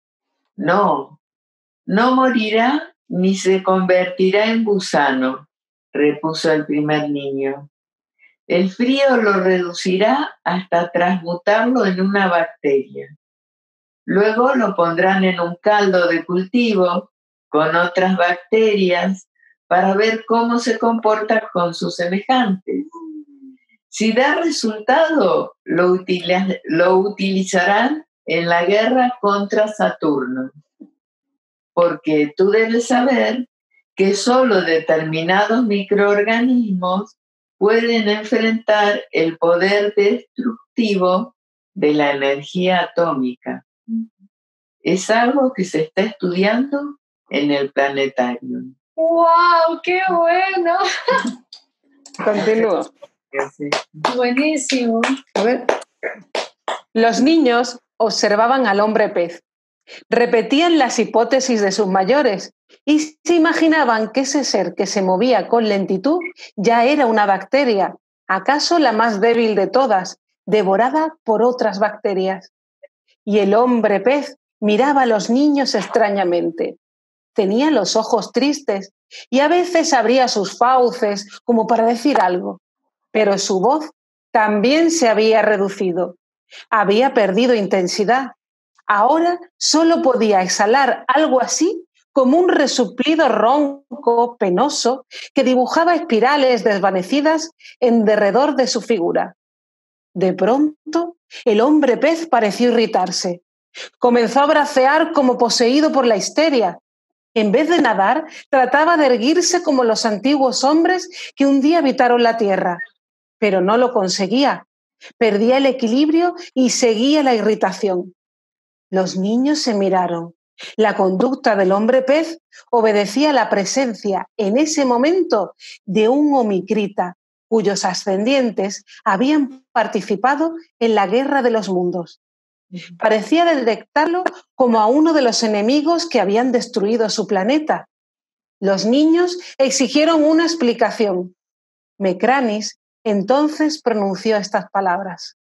No, no morirá ni se convertirá en gusano, repuso el primer niño. El frío lo reducirá hasta transmutarlo en una bacteria. Luego lo pondrán en un caldo de cultivo con otras bacterias para ver cómo se comporta con sus semejantes. Si da resultado, lo, utiliz- lo utilizarán en la guerra contra Saturno. Porque tú debes saber que solo determinados microorganismos pueden enfrentar el poder destructivo de la energía atómica. Es algo que se está estudiando en el planetario. ¡Wow! ¡Qué bueno! Continúo. Buenísimo. A ver. Los niños observaban al hombre pez, repetían las hipótesis de sus mayores y se imaginaban que ese ser que se movía con lentitud ya era una bacteria, acaso la más débil de todas, devorada por otras bacterias. Y el hombre pez miraba a los niños extrañamente. Tenía los ojos tristes y a veces abría sus fauces como para decir algo, pero su voz también se había reducido. Había perdido intensidad. Ahora solo podía exhalar algo así como un resoplido ronco, penoso, que dibujaba espirales desvanecidas en derredor de su figura. De pronto, el hombre pez pareció irritarse. Comenzó a bracear como poseído por la histeria. En vez de nadar, trataba de erguirse como los antiguos hombres que un día habitaron la tierra, pero no lo conseguía. Perdía el equilibrio y seguía la irritación. Los niños se miraron. La conducta del hombre pez obedecía a la presencia en ese momento de un omicrita, cuyos ascendientes habían participado en la guerra de los mundos. Parecía detectarlo como a uno de los enemigos que habían destruido su planeta. Los niños exigieron una explicación. Mecranis entonces pronunció estas palabras.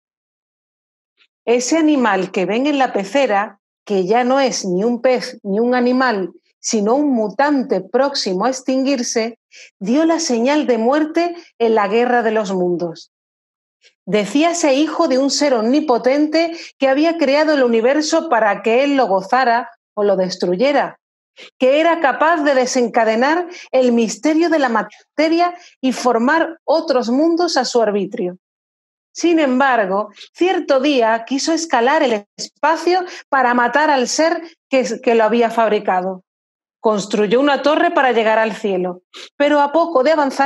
Ese animal que ven en la pecera, que ya no es ni un pez ni un animal, sino un mutante próximo a extinguirse, dio la señal de muerte en la guerra de los mundos. Decíase hijo de un ser omnipotente que había creado el universo para que él lo gozara o lo destruyera, que era capaz de desencadenar el misterio de la materia y formar otros mundos a su arbitrio. Sin embargo, cierto día quiso escalar el espacio para matar al ser que, que lo había fabricado. Construyó una torre para llegar al cielo, pero a poco de avanzar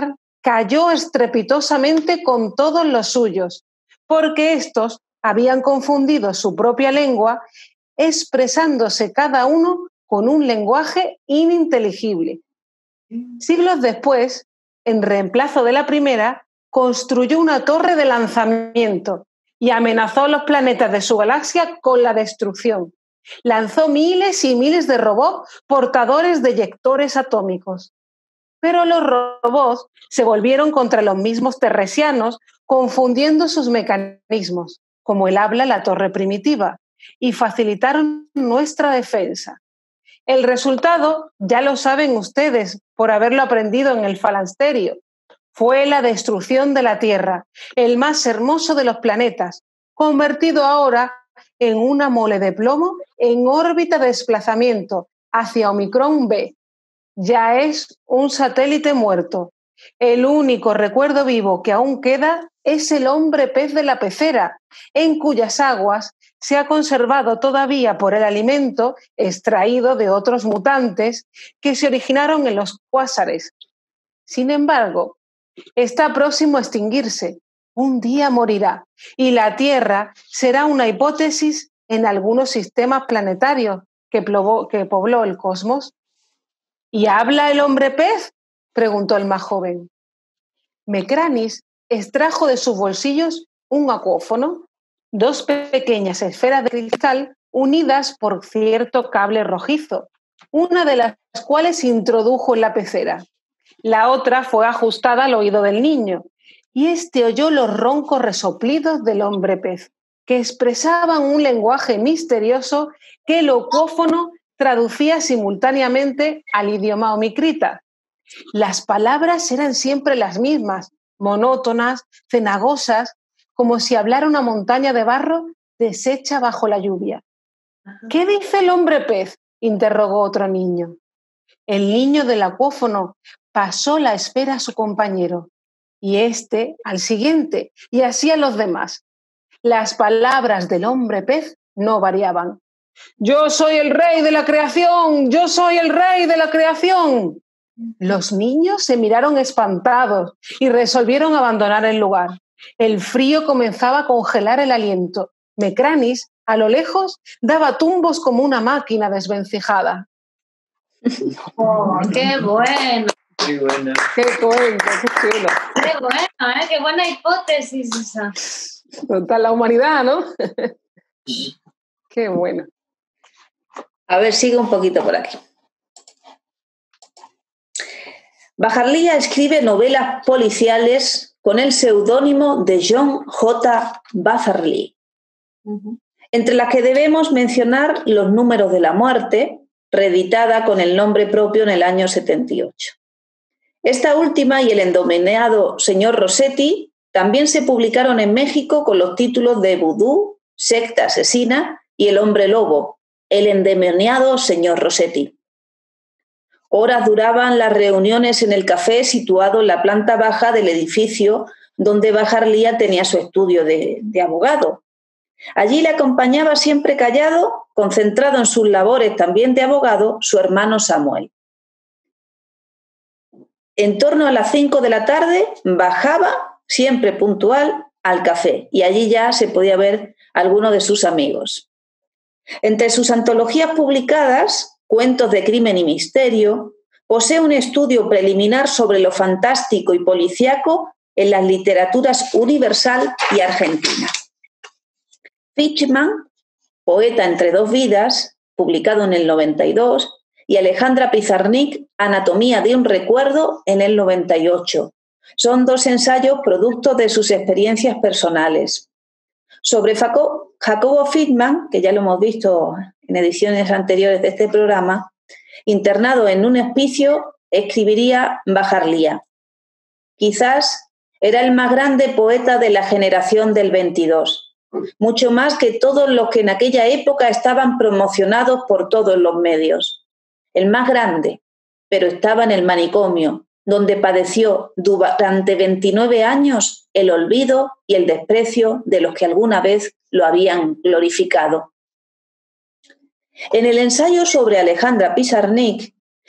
cayó estrepitosamente con todos los suyos, porque éstos habían confundido su propia lengua, expresándose cada uno con un lenguaje ininteligible. Siglos después, en reemplazo de la primera, construyó una torre de lanzamiento y amenazó a los planetas de su galaxia con la destrucción. Lanzó miles y miles de robots portadores de eyectores atómicos. Pero los robots se volvieron contra los mismos terresianos, confundiendo sus mecanismos, como el habla la torre primitiva, y facilitaron nuestra defensa. El resultado ya lo saben ustedes por haberlo aprendido en el falansterio. Fue la destrucción de la Tierra, el más hermoso de los planetas, convertido ahora en una mole de plomo en órbita de desplazamiento hacia Omicron B. Ya es un satélite muerto. El único recuerdo vivo que aún queda es el hombre pez de la pecera, en cuyas aguas se ha conservado todavía por el alimento extraído de otros mutantes que se originaron en los cuásares. Sin embargo, está próximo a extinguirse. Un día morirá y la Tierra será una hipótesis en algunos sistemas planetarios que pobló, que pobló el cosmos. ¿Y habla el hombre pez?, preguntó el más joven. Mecranis extrajo de sus bolsillos un acuófono, dos pequeñas esferas de cristal unidas por cierto cable rojizo, una de las cuales introdujo en la pecera. La otra fue ajustada al oído del niño, y éste oyó los roncos resoplidos del hombre pez, que expresaban un lenguaje misterioso que el acuófono traducía simultáneamente al idioma omicrita. Las palabras eran siempre las mismas, monótonas, cenagosas, como si hablara una montaña de barro deshecha bajo la lluvia. ¿Qué dice el hombre pez?, interrogó otro niño. El niño del acuófono pasó la esfera a su compañero, y éste al siguiente, y así a los demás. Las palabras del hombre pez no variaban. «Yo soy el rey de la creación, yo soy el rey de la creación». Los niños se miraron espantados y resolvieron abandonar el lugar. El frío comenzaba a congelar el aliento. Mecranis, a lo lejos, daba tumbos como una máquina desvencijada. Oh, ¡qué bueno! Qué bueno. ¡Qué cuento, qué chulo! ¡Qué bueno, eh! ¡Qué buena hipótesis esa! Total, la humanidad, ¿no? ¡Qué bueno! A ver, sigue un poquito por aquí. Bajarlía escribe novelas policiales con el seudónimo de John J. Batherley, uh-huh. entre las que debemos mencionar Los números de la muerte, reeditada con el nombre propio en el año setenta y ocho. Esta última y el endemoniado señor Rossetti también se publicaron en México con los títulos de Vudú, Secta Asesina y El hombre lobo, el endemoniado señor Rossetti. Horas duraban las reuniones en el café situado en la planta baja del edificio donde Bajarlía tenía su estudio de, de abogado. Allí le acompañaba siempre callado, concentrado en sus labores también de abogado, su hermano Samuel. En torno a las cinco de la tarde bajaba, siempre puntual, al café y allí ya se podía ver a alguno de sus amigos. Entre sus antologías publicadas, Cuentos de crimen y misterio, posee un estudio preliminar sobre lo fantástico y policíaco en las literaturas universal y argentina. Fishman, Poeta entre dos vidas, publicado en el noventa y dos, y Alejandra Pizarnik, Anatomía de un recuerdo, en el noventa y ocho. Son dos ensayos producto de sus experiencias personales. Sobre Jacobo Fishman, que ya lo hemos visto en ediciones anteriores de este programa, internado en un hospicio, escribiría Bajarlía. Quizás era el más grande poeta de la generación del veintidós, mucho más que todos los que en aquella época estaban promocionados por todos los medios. El más grande, pero estaba en el manicomio, donde padeció durante veintinueve años el olvido y el desprecio de los que alguna vez lo habían glorificado. En el ensayo sobre Alejandra Pizarnik,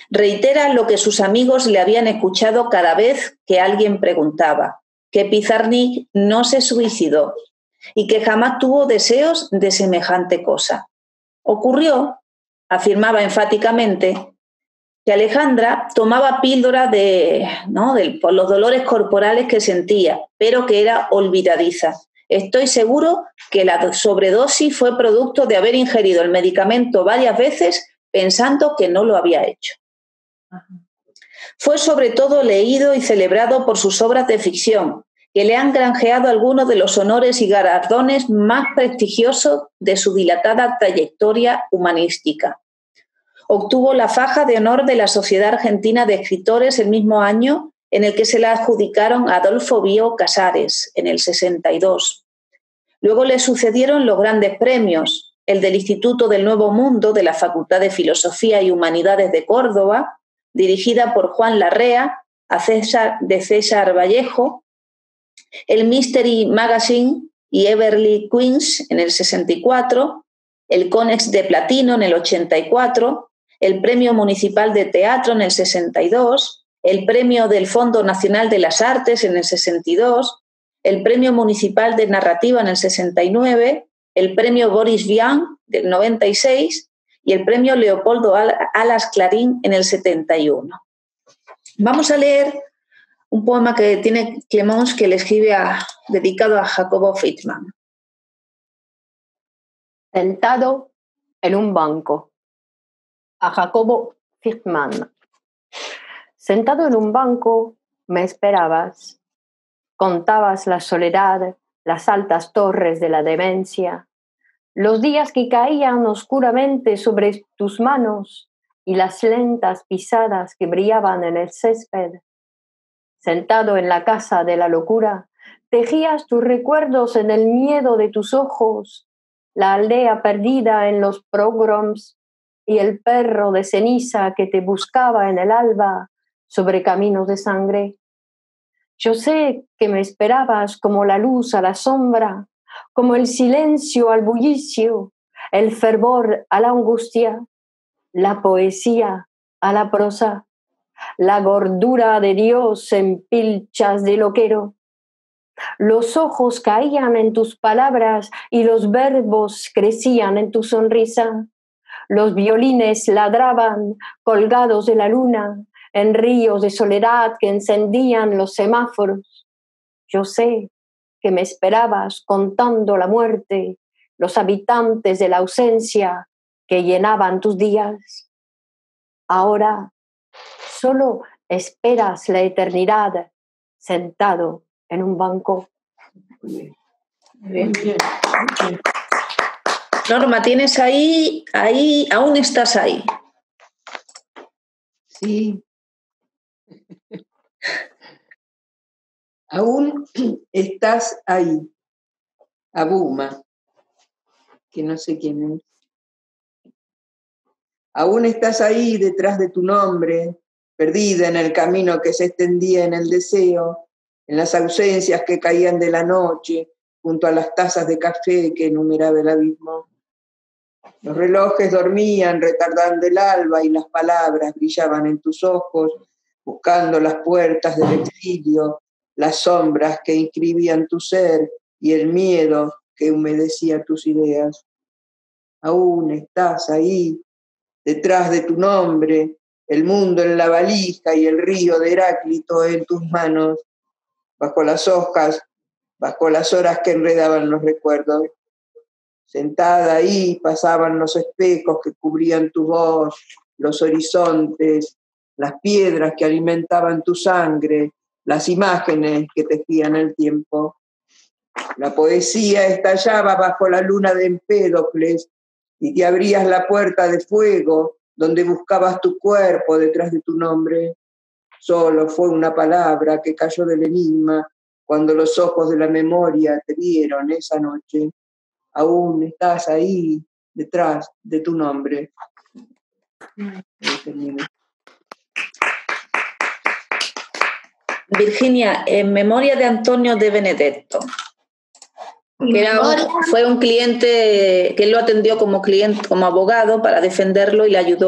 Reitera lo que sus amigos le habían escuchado cada vez que alguien preguntaba, que Pizarnik no se suicidó y que jamás tuvo deseos de semejante cosa. Ocurrió, afirmaba enfáticamente, que Alejandra tomaba píldora de, ¿no? de, por los dolores corporales que sentía, pero que era olvidadiza. Estoy seguro que la sobredosis fue producto de haber ingerido el medicamento varias veces pensando que no lo había hecho. Fue sobre todo leído y celebrado por sus obras de ficción, que le han granjeado algunos de los honores y galardones más prestigiosos de su dilatada trayectoria humanística. Obtuvo la faja de honor de la Sociedad Argentina de Escritores el mismo año en el que se la adjudicaron a Adolfo Bioy Casares, en el sesenta y dos. Luego le sucedieron los grandes premios, el del Instituto del Nuevo Mundo de la Facultad de Filosofía y Humanidades de Córdoba, dirigida por Juan Larrea, a César, de César Vallejo, el Mystery Magazine y Everly Queens en el sesenta y cuatro, el Conex de Platino en el ochenta y cuatro, el Premio Municipal de Teatro en el sesenta y dos, el Premio del Fondo Nacional de las Artes en el sesenta y dos, el Premio Municipal de Narrativa en el sesenta y nueve, el Premio Boris Vian del noventa y seis y el Premio Leopoldo Alas Clarín en el setenta y uno. Vamos a leer un poema que tiene Clemence, que le escribe a, dedicado a Jacobo Fitzman. Sentado en un banco. A Jacobo Fitzman. Sentado en un banco me esperabas. Contabas la soledad, las altas torres de la demencia, los días que caían oscuramente sobre tus manos y las lentas pisadas que brillaban en el césped. Sentado en la casa de la locura, tejías tus recuerdos en el miedo de tus ojos, la aldea perdida en los pogroms y el perro de ceniza que te buscaba en el alba sobre caminos de sangre. Yo sé que me esperabas como la luz a la sombra, como el silencio al bullicio, el fervor a la angustia, la poesía a la prosa, la gordura de Dios en pilchas de loquero. Los ojos caían en tus palabras y los verbos crecían en tu sonrisa. Los violines ladraban colgados de la luna en ríos de soledad que encendían los semáforos. Yo sé que me esperabas contando la muerte, los habitantes de la ausencia que llenaban tus días. Ahora solo esperas la eternidad sentado en un banco. Bien. Bien. Bien. Norma, tienes ahí, ahí, aún estás ahí. Sí. Aún estás ahí. Abuma, que no sé quién es. Aún estás ahí detrás de tu nombre, perdida en el camino que se extendía en el deseo, en las ausencias que caían de la noche, junto a las tazas de café que enumeraba el abismo. Los relojes dormían retardando el alba y las palabras brillaban en tus ojos, buscando las puertas del exilio, las sombras que inscribían tu ser y el miedo que humedecía tus ideas. Aún estás ahí, detrás de tu nombre, el mundo en la valija y el río de Heráclito en tus manos, bajo las hojas, bajo las horas que enredaban los recuerdos. Sentada ahí pasaban los espejos que cubrían tu voz, los horizontes, las piedras que alimentaban tu sangre, las imágenes que tejían el tiempo. La poesía estallaba bajo la luna de Empédocles y te abrías la puerta de fuego donde buscabas tu cuerpo detrás de tu nombre. Solo fue una palabra que cayó del enigma cuando los ojos de la memoria te vieron esa noche. Aún estás ahí, detrás de tu nombre. Virginia, en memoria de Antonio de Benedetto, que era un, fue un cliente que él lo atendió como cliente, como abogado para defenderlo y le ayudó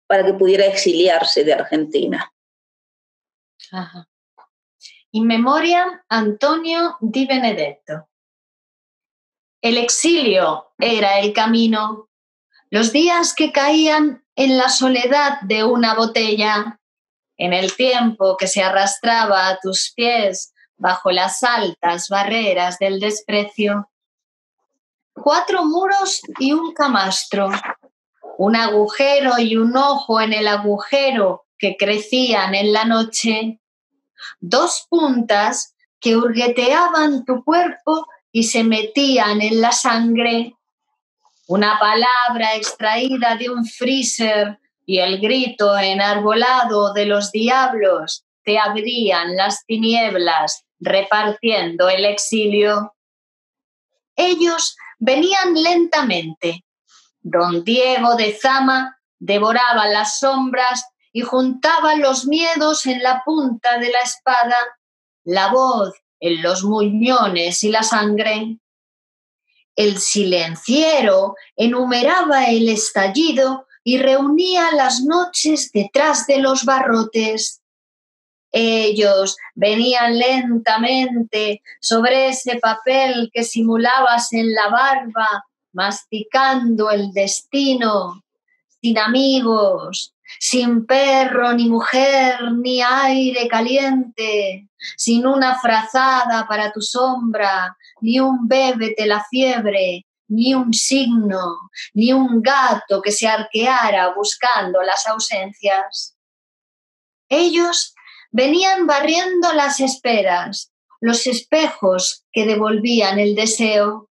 para que pudiera exiliarse de Argentina. Ajá. In memoriam Antonio Di Benedetto. El exilio era el camino, los días que caían en la soledad de una botella, en el tiempo que se arrastraba a tus pies bajo las altas barreras del desprecio. Cuatro muros y un camastro, un agujero y un ojo en el agujero que crecían en la noche, dos puntas que hurgueteaban tu cuerpo y se metían en la sangre, una palabra extraída de un freezer y el grito enarbolado de los diablos te abrían las tinieblas repartiendo el exilio. Ellos venían lentamente. Don Diego de Zama devoraba las sombras y juntaba los miedos en la punta de la espada, la voz en los muñones y la sangre. El silenciero enumeraba el estallido y reunía las noches detrás de los barrotes. Ellos venían lentamente sobre ese papel que simulabas en la barba, masticando el destino, sin amigos, sin perro ni mujer ni aire caliente, sin una frazada para tu sombra, ni un bébete la fiebre, ni un signo, ni un gato que se arqueara buscando las ausencias. Ellos venían barriendo las esperas, los espejos que devolvían el deseo.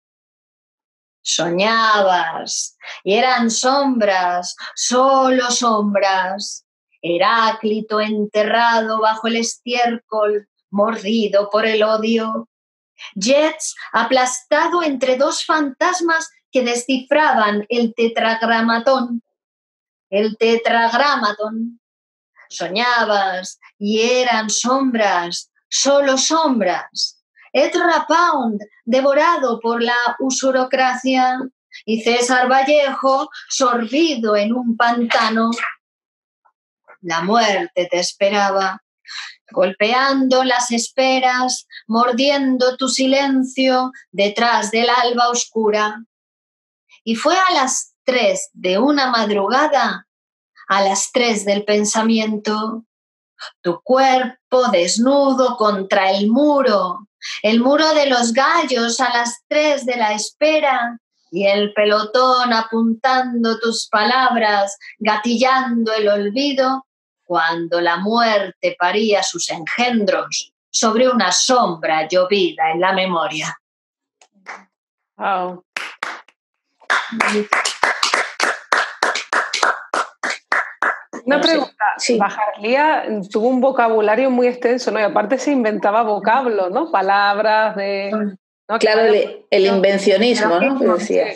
Soñabas, y eran sombras, solo sombras. Heráclito enterrado bajo el estiércol, mordido por el odio. Jets aplastado entre dos fantasmas que descifraban el tetragramatón. El tetragramatón. Soñabas, y eran sombras, solo sombras. Ezra Pound, devorado por la usurocracia, y César Vallejo, sorbido en un pantano. La muerte te esperaba, golpeando las esperas, mordiendo tu silencio detrás del alba oscura. Y fue a las tres de una madrugada, a las tres del pensamiento, tu cuerpo desnudo contra el muro, el muro de los gallos a las tres de la espera, y el pelotón apuntando tus palabras, gatillando el olvido, cuando la muerte paría sus engendros sobre una sombra llovida en la memoria. Wow. Una pregunta, sí. Bajarlia tuvo un vocabulario muy extenso, ¿no? Y aparte se inventaba vocablos, ¿no? Palabras de... ¿no? Claro, el, el invencionismo, ¿no? Que decía.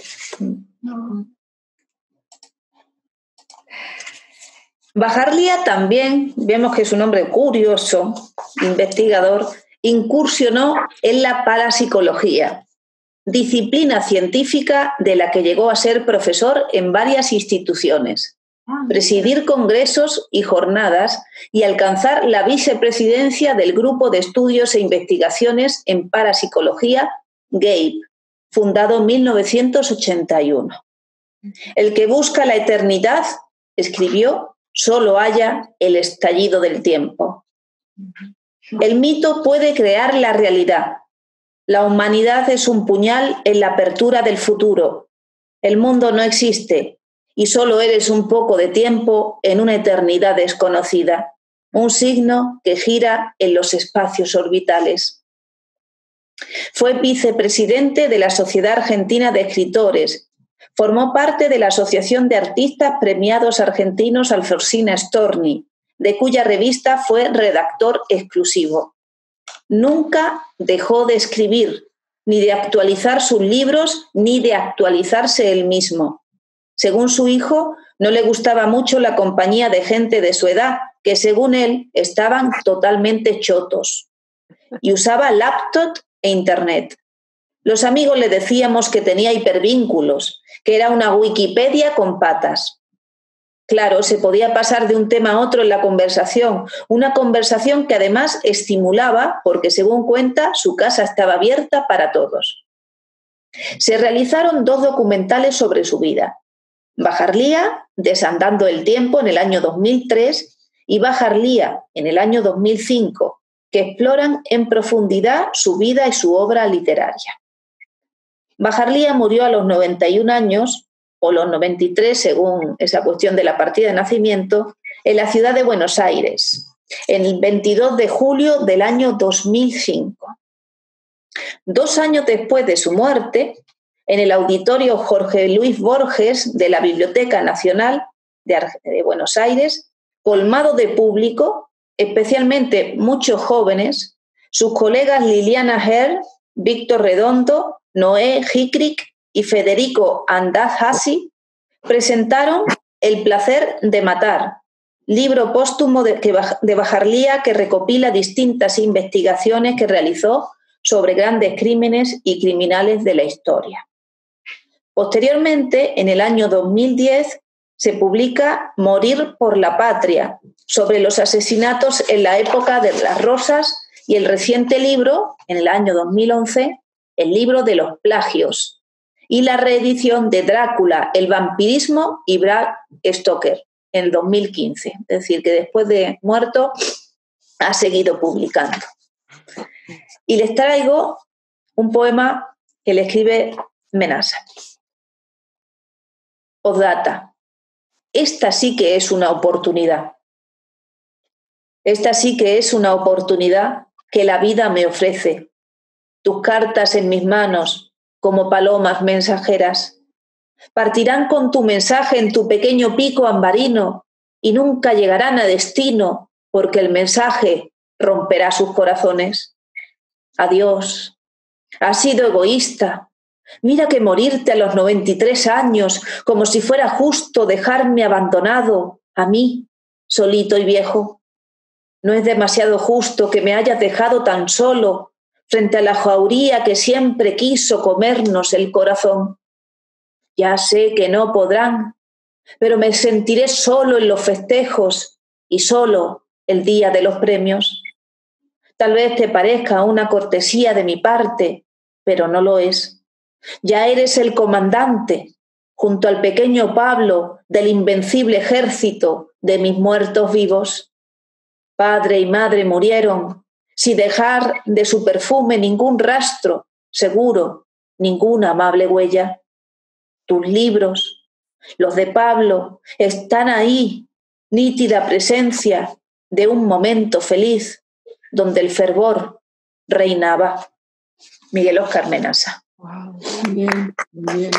Bajarlia también, vemos que es un hombre curioso, investigador, incursionó en la parapsicología, disciplina científica de la que llegó a ser profesor en varias instituciones, presidir congresos y jornadas y alcanzar la vicepresidencia del Grupo de Estudios e Investigaciones en Parapsicología, GAPE, fundado en mil novecientos ochenta y uno. El que busca la eternidad, escribió, solo halla el estallido del tiempo. El mito puede crear la realidad. La humanidad es un puñal en la apertura del futuro. El mundo no existe y solo eres un poco de tiempo en una eternidad desconocida, un signo que gira en los espacios orbitales. Fue vicepresidente de la Sociedad Argentina de Escritores. Formó parte de la Asociación de Artistas Premiados Argentinos Alfonsina Storni, de cuya revista fue redactor exclusivo. Nunca dejó de escribir, ni de actualizar sus libros, ni de actualizarse él mismo. Según su hijo, no le gustaba mucho la compañía de gente de su edad, que según él estaban totalmente chotos. Y usaba laptop e internet. Los amigos le decíamos que tenía hipervínculos, que era una Wikipedia con patas. Claro, se podía pasar de un tema a otro en la conversación, una conversación que además estimulaba, porque según cuenta, su casa estaba abierta para todos. Se realizaron dos documentales sobre su vida, Baharlia, Desandando el tiempo, en el año dos mil tres, y Baharlia, en el año dos mil cinco, que exploran en profundidad su vida y su obra literaria. Baharlia murió a los noventa y un años, o los noventa y tres, según esa cuestión de la partida de nacimiento, en la ciudad de Buenos Aires, el veintidós de julio del año dos mil cinco. Dos años después de su muerte, en el auditorio Jorge Luis Borges de la Biblioteca Nacional de, Ar- de Buenos Aires, colmado de público, especialmente muchos jóvenes, sus colegas Liliana Herr, Víctor Redondo, Noé Hickrick y Federico Andaz-Hassi presentaron El placer de matar, libro póstumo de, que, de Baharlia que recopila distintas investigaciones que realizó sobre grandes crímenes y criminales de la historia. Posteriormente, en el año dos mil diez, se publica Morir por la patria, sobre los asesinatos en la época de las Rosas, y el reciente libro, en el año dos mil once, El libro de los plagios, y la reedición de Drácula, el vampirismo y Bram Stoker, en el dos mil quince. Es decir, que después de muerto ha seguido publicando. Y les traigo un poema que le escribe Menasa. Postdata. Esta sí que es una oportunidad. Esta sí que es una oportunidad que la vida me ofrece. Tus cartas en mis manos, como palomas mensajeras, partirán con tu mensaje en tu pequeño pico ambarino y nunca llegarán a destino porque el mensaje romperá sus corazones. Adiós. Has sido egoísta. Mira que morirte a los noventa y tres años, como si fuera justo dejarme abandonado, a mí, solito y viejo. No es demasiado justo que me hayas dejado tan solo frente a la jauría que siempre quiso comernos el corazón. Ya sé que no podrán, pero me sentiré solo en los festejos y solo el día de los premios. Tal vez te parezca una cortesía de mi parte, pero no lo es. Ya eres el comandante, junto al pequeño Pablo, del invencible ejército de mis muertos vivos. Padre y madre murieron, sin dejar de su perfume ningún rastro, seguro, ninguna amable huella. Tus libros, los de Pablo, están ahí, nítida presencia de un momento feliz, donde el fervor reinaba. Miguel Óscar Menasa. Wow, bien, bien.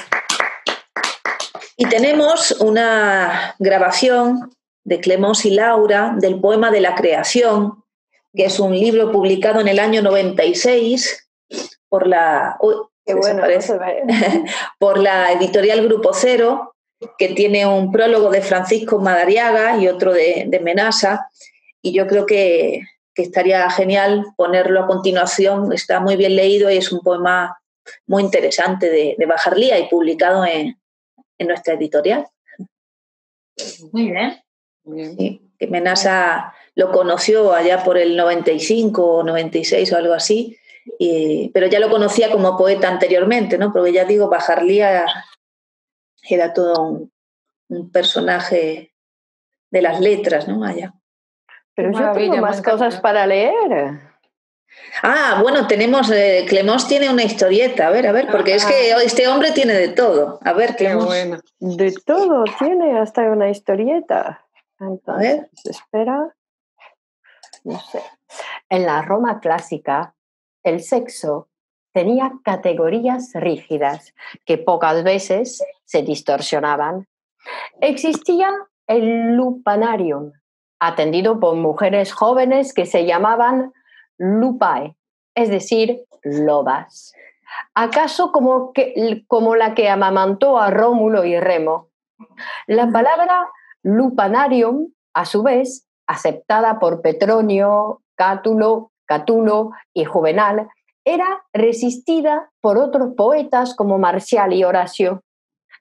Y tenemos una grabación de Clemence y Laura del poema de la creación, que es un libro publicado en el año noventa y seis por la, uy, Qué bueno, no se ve. por la editorial Grupo Cero, que tiene un prólogo de Francisco Madariaga y otro de, de Menasa, y yo creo que, que estaría genial ponerlo a continuación. Está muy bien leído y es un poema muy interesante de, de Baharlia y publicado en, en nuestra editorial. Muy bien. Sí, que Menasa lo conoció allá por el noventa y cinco o noventa y seis o algo así, y, pero ya lo conocía como poeta anteriormente, ¿no? Porque ya digo, Baharlia era todo un, un personaje de las letras, ¿no? Allá. Pero yo tengo más cosas para leer. Ah, bueno, tenemos, eh, Clemence tiene una historieta, a ver, a ver, porque ah, es que este hombre tiene de todo. A ver, Clemence. Bueno. De todo, tiene hasta una historieta. Entonces, a ver. Espera. No sé. En la Roma clásica, el sexo tenía categorías rígidas que pocas veces se distorsionaban. Existía el lupanarium, atendido por mujeres jóvenes que se llamaban lupae, es decir, lobas. ¿Acaso como, que, como la que amamantó a Rómulo y Remo? La palabra lupanarium, a su vez, aceptada por Petronio, Cátulo, Catulo y Juvenal, era resistida por otros poetas como Marcial y Horacio.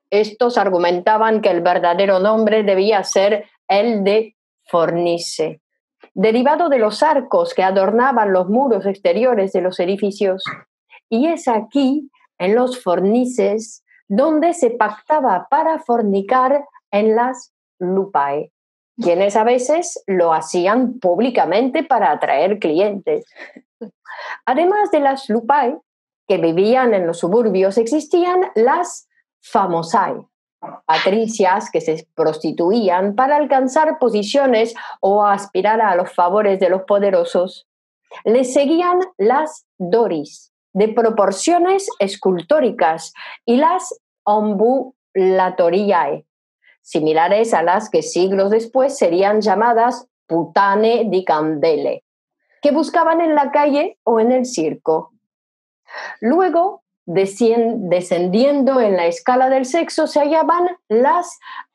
Estos argumentaban que el verdadero nombre debía ser el de fornice, derivado de los arcos que adornaban los muros exteriores de los edificios. Y es aquí, en los fornices, donde se pactaba para fornicar en las lupae, quienes a veces lo hacían públicamente para atraer clientes. Además de las lupae, que vivían en los suburbios, existían las famosae, patricias que se prostituían para alcanzar posiciones o aspirar a los favores de los poderosos. Les seguían las doris, de proporciones escultóricas, y las ambulatoriae, similares a las que siglos después serían llamadas putane di candele, que buscaban en la calle o en el circo. Luego, descendiendo en la escala del sexo, se hallaban las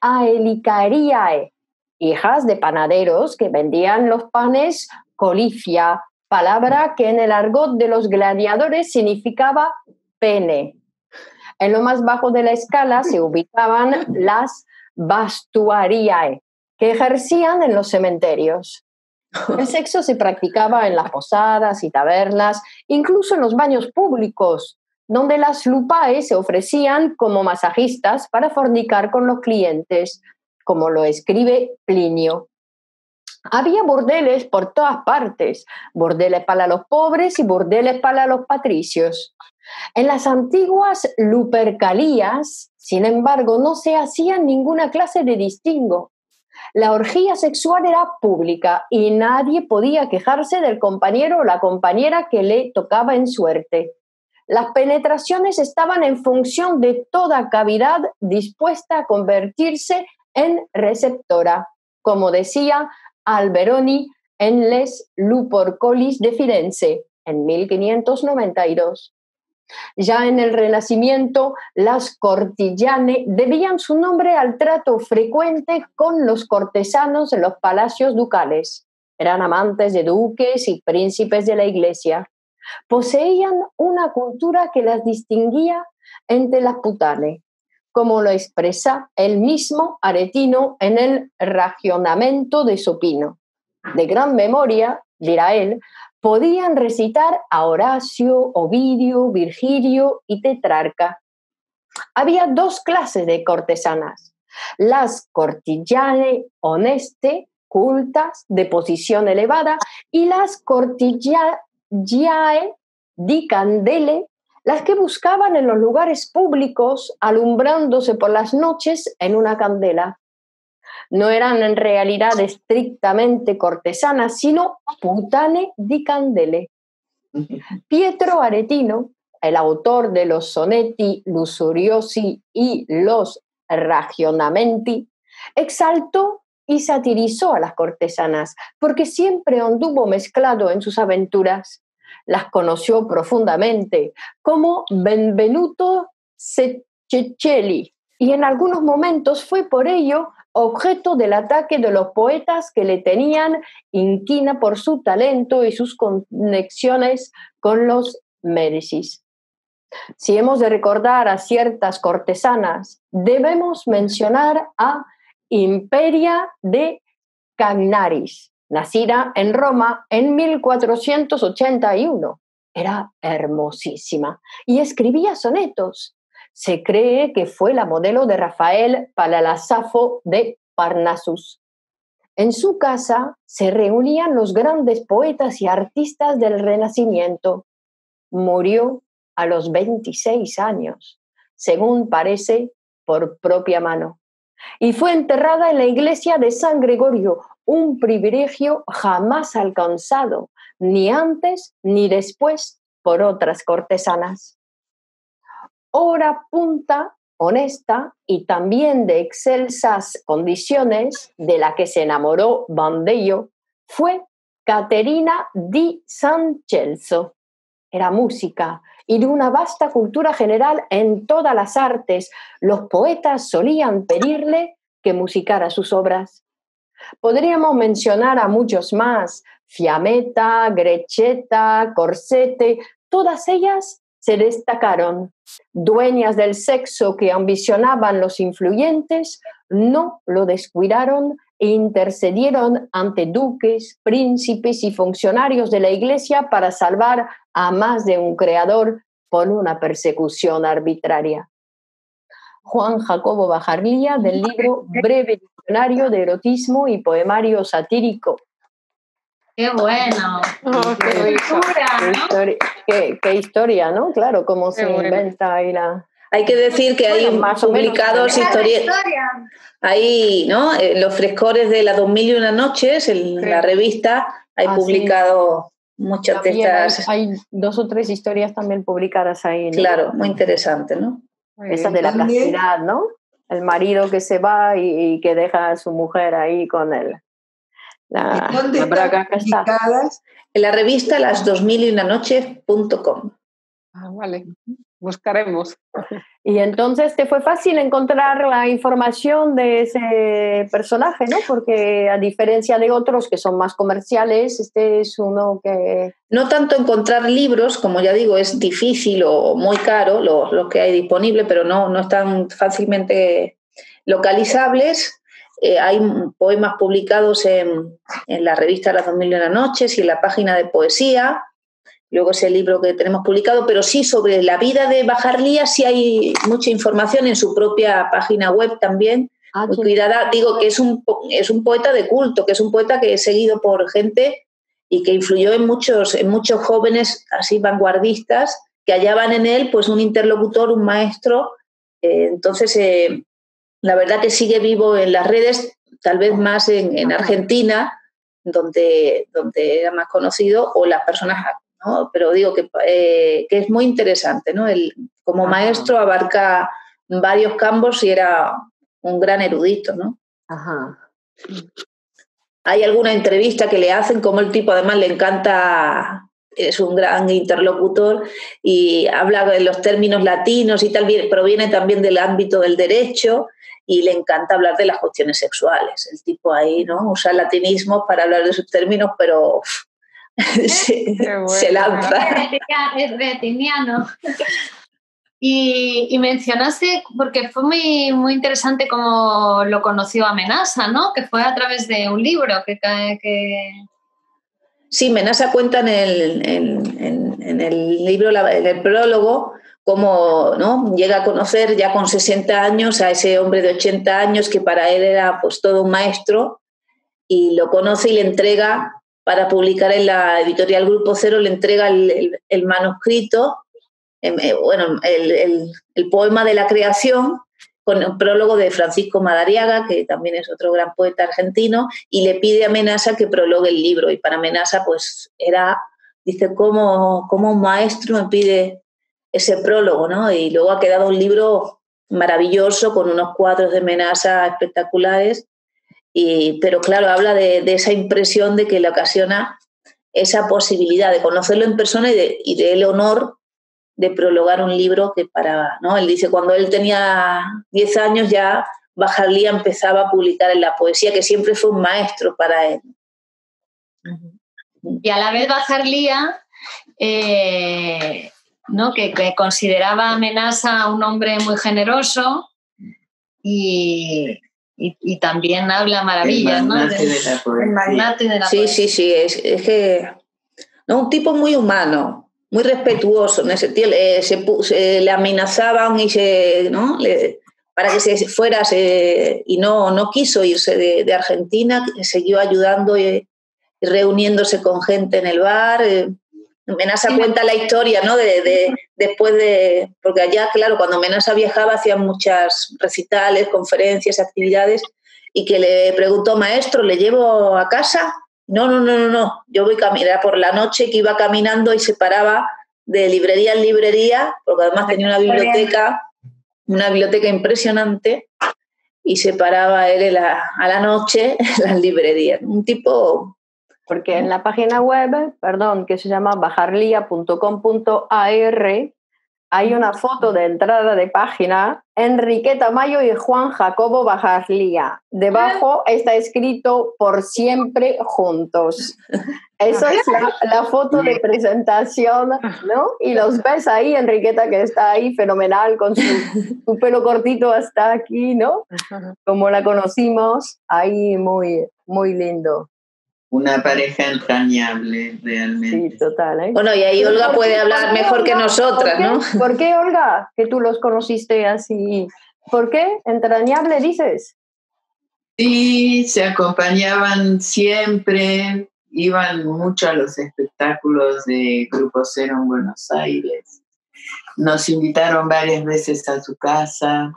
aelicariae, hijas de panaderos que vendían los panes colifia, palabra que en el argot de los gladiadores significaba pene. En lo más bajo de la escala se ubicaban las bastuariae, que ejercían en los cementerios. El sexo se practicaba en las posadas y tabernas, incluso en los baños públicos, donde las lupae se ofrecían como masajistas para fornicar con los clientes, como lo escribe Plinio. Había burdeles por todas partes, burdeles para los pobres y burdeles para los patricios. En las antiguas lupercalías, sin embargo, no se hacía ninguna clase de distingo. La orgía sexual era pública y nadie podía quejarse del compañero o la compañera que le tocaba en suerte. Las penetraciones estaban en función de toda cavidad dispuesta a convertirse en receptora, como decía Alberoni en Les Lupercolis de Firenze, en mil quinientos noventa y dos. Ya en el Renacimiento, las cortillane debían su nombre al trato frecuente con los cortesanos en los palacios ducales. Eran amantes de duques y príncipes de la Iglesia. Poseían una cultura que las distinguía entre las putane, como lo expresa el mismo Aretino en el Ragionamento de Sopino. De gran memoria, dirá él, podían recitar a Horacio, Ovidio, Virgilio y Tetrarca. Había dos clases de cortesanas: las cortillane honeste, cultas, de posición elevada, y las cortillae di candele, las que buscaban en los lugares públicos, alumbrándose por las noches en una candela. No eran en realidad estrictamente cortesanas, sino putane di candele. Pietro Aretino, el autor de los sonetti lusuriosi y los ragionamenti, exaltó y satirizó a las cortesanas, porque siempre anduvo mezclado en sus aventuras. Las conoció profundamente, como Benvenuto Ceccelli, y en algunos momentos fue por ello objeto del ataque de los poetas que le tenían inquina por su talento y sus conexiones con los Médicis. Si hemos de recordar a ciertas cortesanas, debemos mencionar a Imperia de Cagnaris, nacida en Roma en mil cuatrocientos ochenta y uno. Era hermosísima y escribía sonetos. Se cree que fue la modelo de Rafael para la Safo de Parnassus. En su casa se reunían los grandes poetas y artistas del Renacimiento. Murió a los veintiséis años, según parece, por propia mano. Y fue enterrada en la iglesia de San Gregorio, un privilegio jamás alcanzado, ni antes ni después, por otras cortesanas. Hora punta, honesta y también de excelsas condiciones, de la que se enamoró Bandello, fue Caterina di San Celso. Era música y de una vasta cultura general en todas las artes. Los poetas solían pedirle que musicara sus obras. Podríamos mencionar a muchos más: Fiammetta, Grecetta, Corsete, todas ellas se destacaron. Dueñas del sexo que ambicionaban los influyentes, no lo descuidaron e intercedieron ante duques, príncipes y funcionarios de la Iglesia para salvar a más de un creador por una persecución arbitraria. Juan Jacobo Bajarlía, del libro Breve Diccionario de Erotismo y Poemario Satírico. ¡Qué bueno! Oh, qué, ¡Qué cultura, qué, ¿no? historia, qué, qué historia, ¿no? Claro, cómo Qué se bueno. inventa ahí la... Hay que decir que hay Bueno, más o menos. publicados ¡Esa es la historietas. historia! Hay, ¿no? En los frescores de las dos mil y una noches, en Sí. la revista, hay Ah, sí. publicado muchas de También hay, estas. hay dos o tres historias también publicadas ahí, ¿no? Claro, muy interesante, ¿no? Muy Esa bien. de la También- castidad, ¿no? El marido que se va y, y que deja a su mujer ahí con él. La, ¿Y dónde la están braga que está. publicadas? En la revista las dos mil y una noches punto com. Ah, vale, buscaremos. Y entonces te fue fácil encontrar la información de ese personaje, ¿no? Porque a diferencia de otros que son más comerciales, este es uno que... No tanto encontrar libros, como ya digo, es difícil o muy caro lo, lo que hay disponible, pero no, no están fácilmente localizables. Eh, hay poemas publicados en, en la revista Las dos mil y una noches y en la página de poesía. Luego ese libro que tenemos publicado, pero sí sobre la vida de Bajarlía sí hay mucha información en su propia página web también. Ah, Muy sí. cuidada, digo que es un, es un poeta de culto, que es un poeta que es seguido por gente y que influyó en muchos, en muchos jóvenes así vanguardistas que hallaban en él pues un interlocutor, un maestro. Eh, entonces, eh, la verdad que sigue vivo en las redes, tal vez más en, en Argentina, donde, donde era más conocido, o las personas, ¿no? Pero digo que, eh, que es muy interesante, ¿no? Él, como Ajá. maestro abarca varios campos y era un gran erudito, ¿no? Ajá. Hay alguna entrevista que le hacen, como el tipo además le encanta, es un gran interlocutor y habla de los términos latinos y tal, proviene también del ámbito del derecho y le encanta hablar de las cuestiones sexuales. El tipo ahí, ¿no? Usa latinismos para hablar de sus términos, pero uf, se, bueno, se lanza. Es retiniano. Y, y mencionaste, porque fue muy, muy interesante cómo lo conoció a Menasa, ¿no? Que fue a través de un libro que... que... Sí, Menasa cuenta en el, en, en, en el libro, en el prólogo, cómo, ¿no? Llega a conocer ya con sesenta años a ese hombre de ochenta años que para él era pues todo un maestro, y lo conoce y le entrega, para publicar en la editorial Grupo Cero, le entrega el, el, el manuscrito, eh, bueno, el, el, el poema de la creación, con el prólogo de Francisco Madariaga, que también es otro gran poeta argentino, y le pide a Menasa que prologue el libro. Y para Menasa, pues era, dice, ¿cómo, cómo un maestro me pide ese prólogo, ¿no? Y luego ha quedado un libro maravilloso con unos cuadros de Menasa espectaculares. Y, pero claro, habla de, de esa impresión de que le ocasiona esa posibilidad de conocerlo en persona y de, y de el honor de prologar un libro que para, ¿no? Él dice, cuando él tenía diez años ya Bajarlía empezaba a publicar en la poesía, que siempre fue un maestro para él. Y a la vez Bajarlía, eh, ¿no? que, que consideraba a Menasa un hombre muy generoso y, y, y también habla maravillas, el ¿no? magnate De, de la poesía. el magnate de la Sí, poesía. sí, sí, es, es que, ¿no? Un tipo muy humano, muy respetuoso. En ese tío, eh, se, se le amenazaban y se, ¿no? Le, para que se fuera se, y no, no quiso irse de, de Argentina, siguió ayudando y, y reuniéndose con gente en el bar. Eh, Menasa sí, cuenta la historia, ¿no? De, de, después de, porque allá, claro, cuando Menasa viajaba hacían muchas recitales, conferencias, actividades, y que le preguntó, maestro, ¿le llevo a casa? No, no, no, no, no, yo voy caminando por la noche, que iba caminando y se paraba de librería en librería, porque además tenía una biblioteca, una biblioteca impresionante, y se paraba él la, a la noche en las librerías. Un tipo... Porque en la página web, perdón, que se llama bajarlia punto com punto a r, hay una foto de entrada de página, Enriqueta Mayo y Juan Jacobo Bajarlía. Debajo está escrito por siempre juntos. Esa es la, la foto de presentación, ¿no? Y los ves ahí, Enriqueta, que está ahí fenomenal con su, su pelo cortito hasta aquí, ¿no? Como la conocimos, ahí muy, muy lindo. Una pareja entrañable, realmente. Sí, total, ¿eh? Bueno, y ahí Pero Olga ¿por puede qué- hablar por qué, mejor que Olga? nosotras, ¿Por qué? ¿no? ¿Por qué, Olga, que tú los conociste así? ¿Por qué? ¿Entrañable dices? Sí, se acompañaban siempre, iban mucho a los espectáculos de Grupo Cero en Buenos Aires. Nos invitaron varias veces a su casa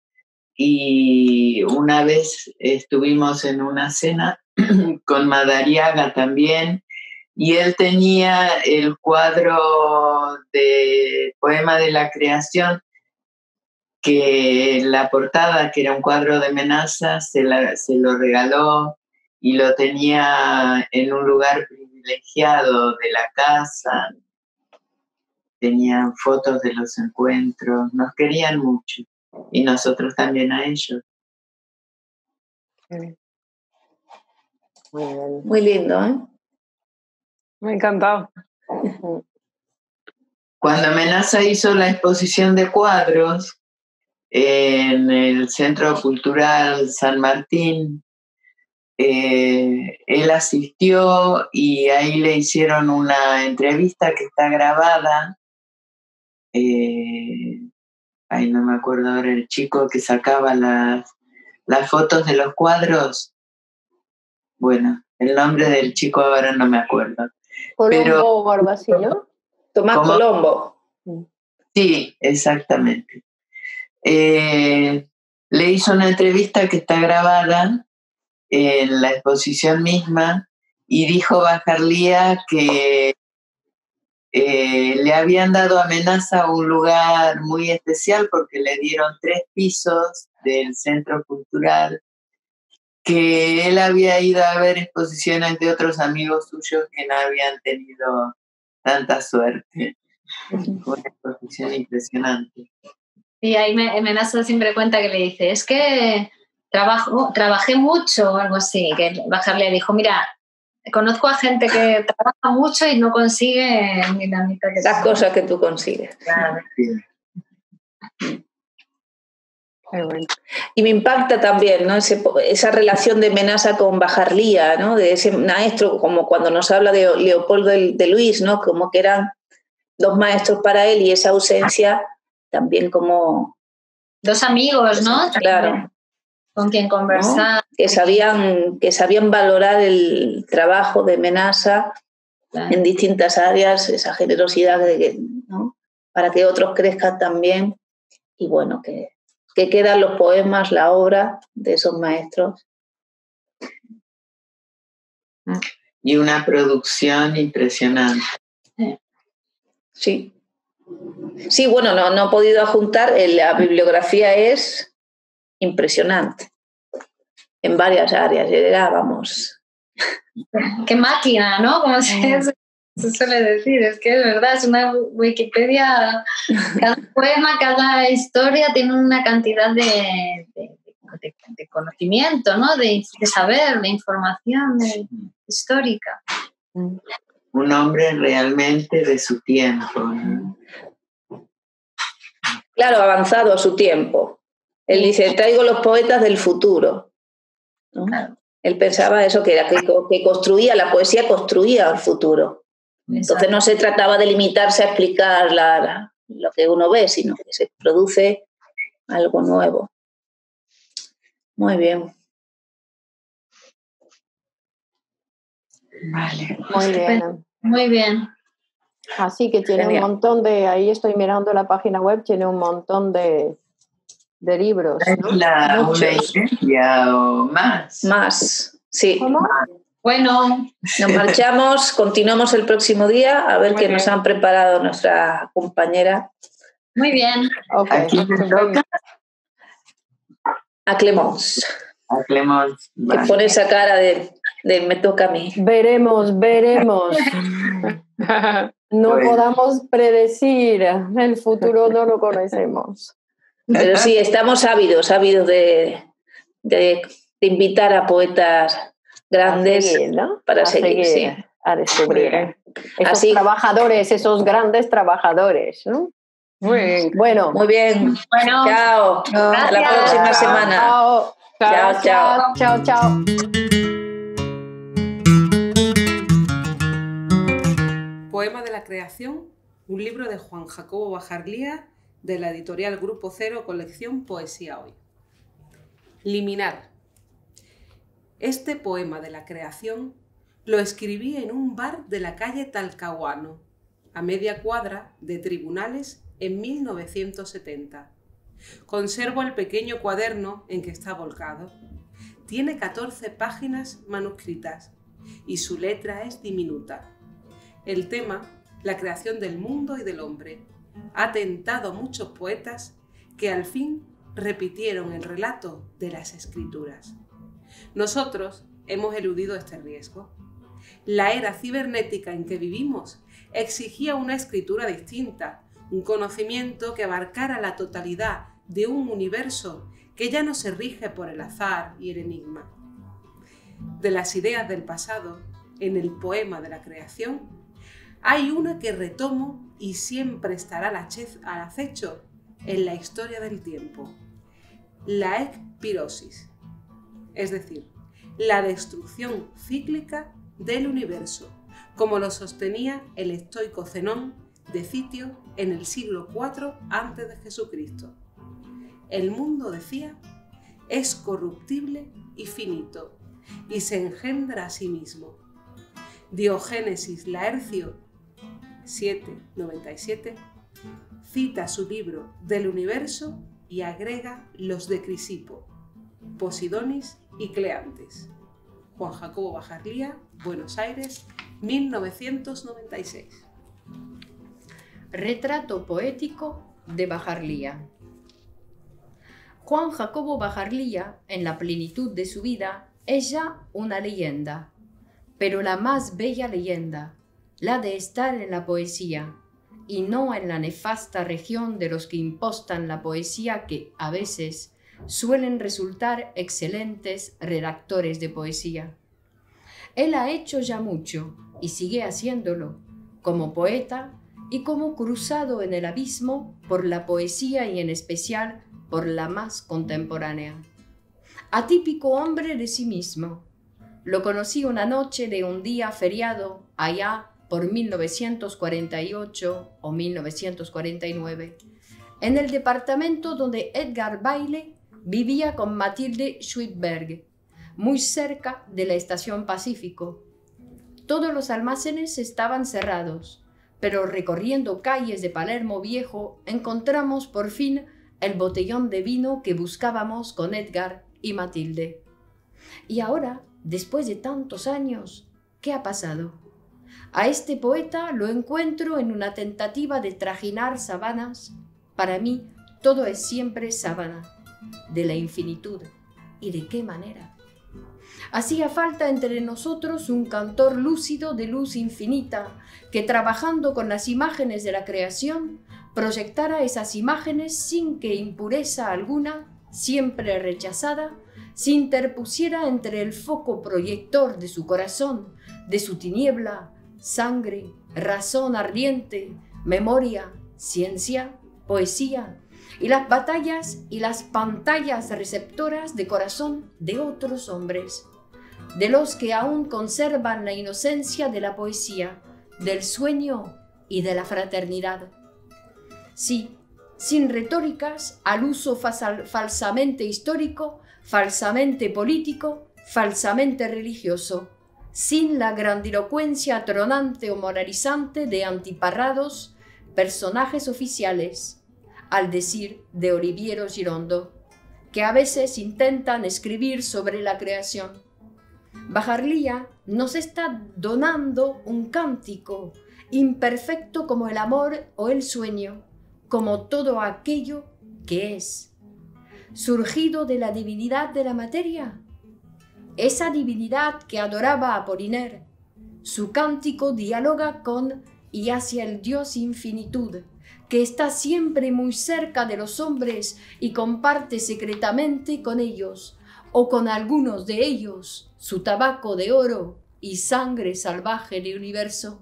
y una vez estuvimos en una cena con Madariaga también, y él tenía el cuadro de Poema de la Creación, que la portada, que era un cuadro de Menaza, se, la, se lo regaló y lo tenía en un lugar privilegiado de la casa. Tenían fotos de los encuentros, nos querían mucho y nosotros también a ellos. Muy bien. Muy lindo, ¿eh? Me ha encantado. Cuando Menaza hizo la exposición de cuadros en el Centro Cultural San Martín, eh, él asistió y ahí le hicieron una entrevista que está grabada. Eh, ay, no me acuerdo ahora, el chico que sacaba las, las fotos de los cuadros. Bueno, el nombre del chico ahora no me acuerdo. Colombo Pero, o algo así, ¿no? Tomás ¿Cómo? Colombo. Sí, exactamente. Eh, le hizo una entrevista que está grabada en la exposición misma y dijo Bajarlía que eh, le habían dado a Menaza un lugar muy especial porque le dieron tres pisos del centro cultural, que él había ido a ver exposiciones de otros amigos suyos que no habían tenido tanta suerte. Fue una exposición impresionante. Y ahí me, Menaza siempre cuenta que le dice, es que trabajo, trabajé mucho o algo así, que Bajarlía dijo, mira, conozco a gente que trabaja mucho y no consigue ni la mitad que Las tú. cosas que tú consigues. Claro. Qué bueno. Y me impacta también, ¿no? Ese, esa relación de Menaza con Bajarlía, ¿no? De ese maestro, como cuando nos habla de Leopoldo de, de Luis, ¿no? Como que eran dos maestros para él y esa ausencia también como... Dos amigos, ¿no? Claro. Con quien conversar. ¿No? Que sabían, que sabían valorar el trabajo de Menaza, claro, en distintas áreas, esa generosidad de que, ¿no? Para que otros crezcan también. Y bueno, que, que quedan los poemas, la obra de esos maestros. Y una producción impresionante. Sí. Sí, bueno, no, no he podido adjuntar, la bibliografía es impresionante en varias áreas, era, vamos. Qué máquina, ¿no? Como se, se suele decir, es que es verdad, es una Wikipedia, cada poema, cada historia tiene una cantidad de, de, de, de conocimiento, ¿no? De, de saber, de información de, histórica. Un hombre realmente de su tiempo, ¿no? Claro, avanzado a su tiempo. Él dice, traigo los poetas del futuro, ¿no? Claro. Él pensaba eso, que, era, que, que construía, la poesía construía el futuro. Entonces no se trataba de limitarse a explicar la, la, lo que uno ve, sino que se produce algo nuevo. Muy bien. Vale. Muy bien. Muy bien. Así que tiene Genial. un montón de, ahí estoy mirando la página web, tiene un montón de, de libros, ¿no? La, una iglesia o más. Más, sí. ¿Cómo? Bueno. Nos marchamos, continuamos el próximo día a ver Muy qué bien. Nos han preparado nuestra compañera. Muy bien. Okay. ¿A quién le toca? A Clemence. A Clemence. Vale. Que pone esa cara de... De, me toca a mí. Veremos, veremos. No Bueno. podamos predecir, el futuro no lo conocemos. Pero sí, estamos ávidos, ávidos de, de, de invitar a poetas grandes A seguir, ¿no? para a seguir, sí. a descubrir. Esos Así. trabajadores, esos grandes trabajadores, ¿no? Muy bien. Bueno, Muy bien. Bueno, Chao. Hasta la gracias. próxima Chao. semana. chao, Chao, chao. chao, chao. Poema de la creación, un libro de Juan Jacobo Bajarlía, de la editorial Grupo Cero, colección Poesía Hoy. Liminar. Este poema de la creación lo escribí en un bar de la calle Talcahuano, a media cuadra de Tribunales, en mil novecientos setenta. Conservo el pequeño cuaderno en que está volcado. Tiene catorce páginas manuscritas y su letra es diminuta. El tema, la creación del mundo y del hombre, ha tentado a muchos poetas que al fin repitieron el relato de las escrituras. Nosotros hemos eludido este riesgo. La era cibernética en que vivimos exigía una escritura distinta, un conocimiento que abarcara la totalidad de un universo que ya no se rige por el azar y el enigma. De las ideas del pasado, en el poema de la creación, hay una que retomo y siempre estará al acecho en la historia del tiempo: la ecpirosis, es decir, la destrucción cíclica del universo, como lo sostenía el estoico Zenón de Citio en el siglo cuatro antes de Jesucristo. El mundo, decía, es corruptible y finito, y se engendra a sí mismo. Diogénesis Laercio siete noventa y siete cita su libro del universo y agrega los de Crisipo, Posidonis y Cleantes. Juan Jacobo Bajarlía, Buenos Aires, mil novecientos noventa y seis. Retrato poético de Bajarlía. Juan Jacobo Bajarlía, en la plenitud de su vida, es ya una leyenda, pero la más bella leyenda, la de estar en la poesía, y no en la nefasta región de los que impostan la poesía que, a veces, suelen resultar excelentes redactores de poesía. Él ha hecho ya mucho, y sigue haciéndolo, como poeta y como cruzado en el abismo por la poesía y en especial por la más contemporánea. Atípico hombre de sí mismo. Lo conocí una noche de un día feriado allá por mil novecientos cuarenta y ocho o mil novecientos cuarenta y nueve, en el departamento donde Edgar Baile vivía con Matilde Schwittberg, muy cerca de la estación Pacífico. Todos los almacenes estaban cerrados, pero recorriendo calles de Palermo Viejo encontramos por fin el botellón de vino que buscábamos con Edgar y Matilde. Y ahora, después de tantos años, ¿qué ha pasado? A este poeta lo encuentro en una tentativa de trajinar sábanas. Para mí, todo es siempre sábana, de la infinitud. ¿Y de qué manera? Hacía falta entre nosotros un cantor lúcido de luz infinita, que trabajando con las imágenes de la creación, proyectara esas imágenes sin que impureza alguna, siempre rechazada, se interpusiera entre el foco proyector de su corazón, de su tiniebla, sangre, razón ardiente, memoria, ciencia, poesía, y las batallas y las pantallas receptoras de corazón de otros hombres, de los que aún conservan la inocencia de la poesía, del sueño y de la fraternidad. Sí, sin retóricas, al uso falsamente histórico, falsamente político, falsamente religioso, sin la grandilocuencia tronante o moralizante de antiparrados, personajes oficiales, al decir de Oliviero Girondo, que a veces intentan escribir sobre la creación. Bajarlía nos está donando un cántico, imperfecto como el amor o el sueño, como todo aquello que es, surgido de la divinidad de la materia. esa divinidad que adoraba a Apollinaire. Su cántico dialoga con y hacia el Dios infinitud, que está siempre muy cerca de los hombres y comparte secretamente con ellos, o con algunos de ellos, su tabaco de oro y sangre salvaje del universo.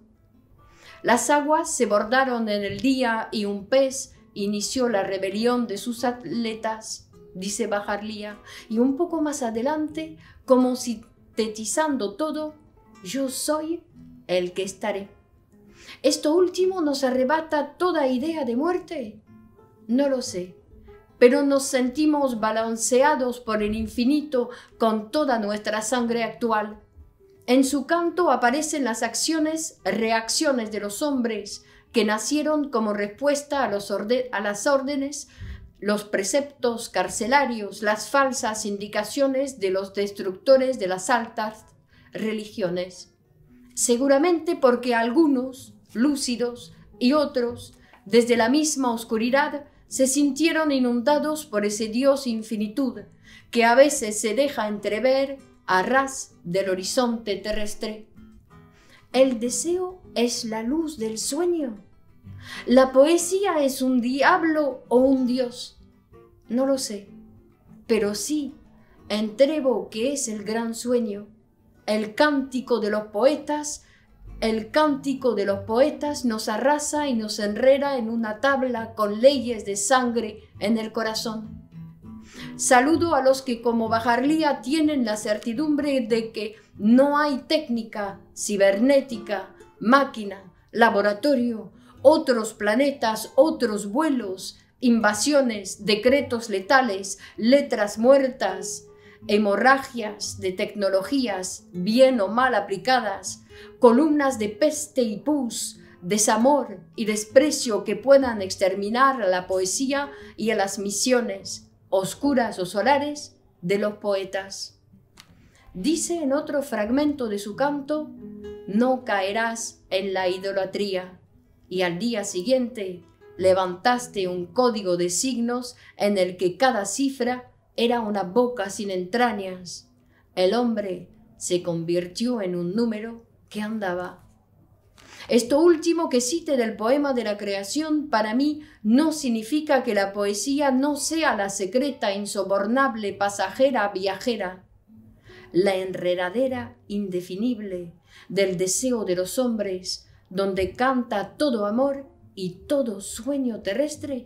Las aguas se bordaron en el día y un pez inició la rebelión de sus atletas, dice Bajarlía, y un poco más adelante, como sintetizando todo, yo soy el que estaré. ¿Esto último nos arrebata toda idea de muerte? No lo sé, pero nos sentimos balanceados por el infinito con toda nuestra sangre actual. En su canto aparecen las acciones, reacciones de los hombres que nacieron como respuesta a, los orde- a las órdenes, los preceptos carcelarios, las falsas indicaciones de los destructores de las altas religiones. Seguramente porque algunos, lúcidos, y otros, desde la misma oscuridad, se sintieron inundados por ese Dios infinitud que a veces se deja entrever a ras del horizonte terrestre. El deseo es la luz del sueño. ¿La poesía es un diablo o un dios? No lo sé, pero sí entrevo que es el gran sueño, el cántico de los poetas. El cántico de los poetas nos arrasa y nos enreda en una tabla con leyes de sangre en el corazón. Saludo a los que como Bajarlía tienen la certidumbre de que no hay técnica, cibernética, máquina, laboratorio, otros planetas, otros vuelos, invasiones, decretos letales, letras muertas, hemorragias de tecnologías bien o mal aplicadas, columnas de peste y pus, desamor y desprecio que puedan exterminar a la poesía y a las misiones, oscuras o solares, de los poetas. Dice en otro fragmento de su canto, no caerás en la idolatría, y al día siguiente levantaste un código de signos en el que cada cifra era una boca sin entrañas. El hombre se convirtió en un número que andaba. Esto último que cite del poema de la creación para mí no significa que la poesía no sea la secreta, insobornable, pasajera, viajera, la enredadera indefinible del deseo de los hombres, donde canta todo amor y todo sueño terrestre.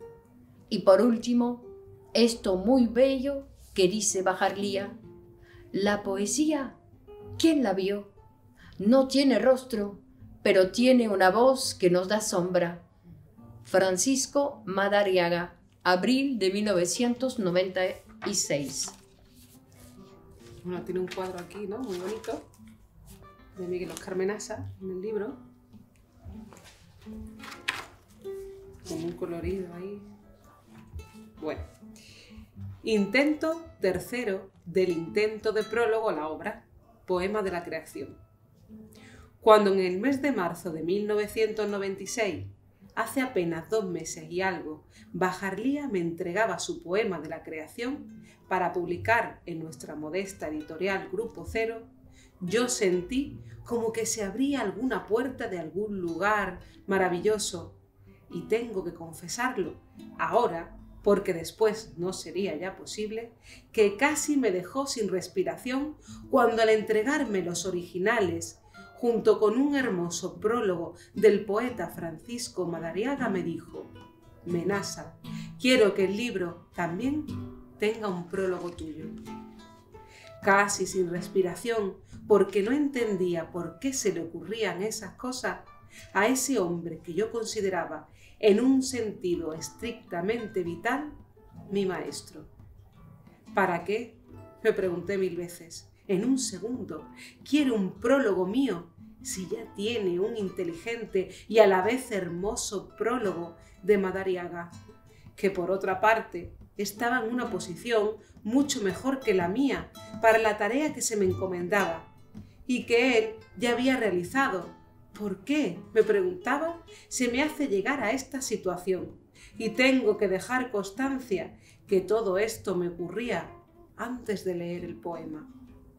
Y por último, esto muy bello que dice Bajarlía, la poesía, ¿quién la vio? No tiene rostro, pero tiene una voz que nos da sombra. Francisco Madariaga, abril de mil novecientos noventa y seis. Bueno, tiene un cuadro aquí, ¿no? Muy bonito, de Miguel Oscar Menasa, en el libro. Con un colorido ahí. Bueno. Intento tercero del intento de prólogo a la obra, Poema de la creación. Cuando en el mes de marzo de mil novecientos noventa y seis, hace apenas dos meses y algo, Bajarlía me entregaba su Poema de la creación para publicar en nuestra modesta editorial Grupo Cero, yo sentí como que se abría alguna puerta de algún lugar maravilloso. Y tengo que confesarlo ahora, porque después no sería ya posible, que casi me dejó sin respiración cuando al entregarme los originales, junto con un hermoso prólogo del poeta Francisco Madariaga, me dijo: Menasa, quiero que el libro también tenga un prólogo tuyo. Casi sin respiración, porque no entendía por qué se le ocurrían esas cosas a ese hombre que yo consideraba, en un sentido estrictamente vital, mi maestro. ¿Para qué?, me pregunté mil veces. En un segundo, ¿quiere un prólogo mío si ya tiene un inteligente y a la vez hermoso prólogo de Madariaga, que por otra parte estaba en una posición mucho mejor que la mía para la tarea que se me encomendaba y que él ya había realizado? ¿Por qué?, me preguntaba, se me hace llegar a esta situación, y tengo que dejar constancia que todo esto me ocurría antes de leer el poema.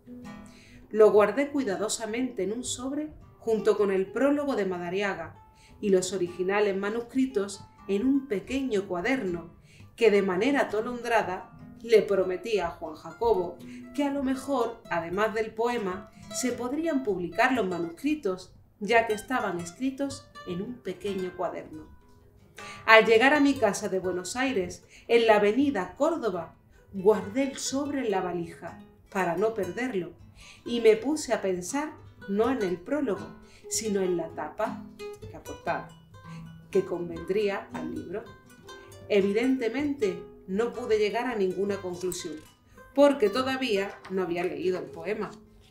Lo guardé cuidadosamente en un sobre junto con el prólogo de Madariaga y los originales manuscritos en un pequeño cuaderno que de manera atolondrada le prometí a Juan Jacobo que a lo mejor, además del poema, se podrían publicar los manuscritos, ya que estaban escritos en un pequeño cuaderno. Al llegar a mi casa de Buenos Aires, en la avenida Córdoba, guardé el sobre en la valija para no perderlo y me puse a pensar no en el prólogo, sino en la tapa, la portada, que convendría al libro. Evidentemente, no pude llegar a ninguna conclusión, porque todavía no había leído el poema.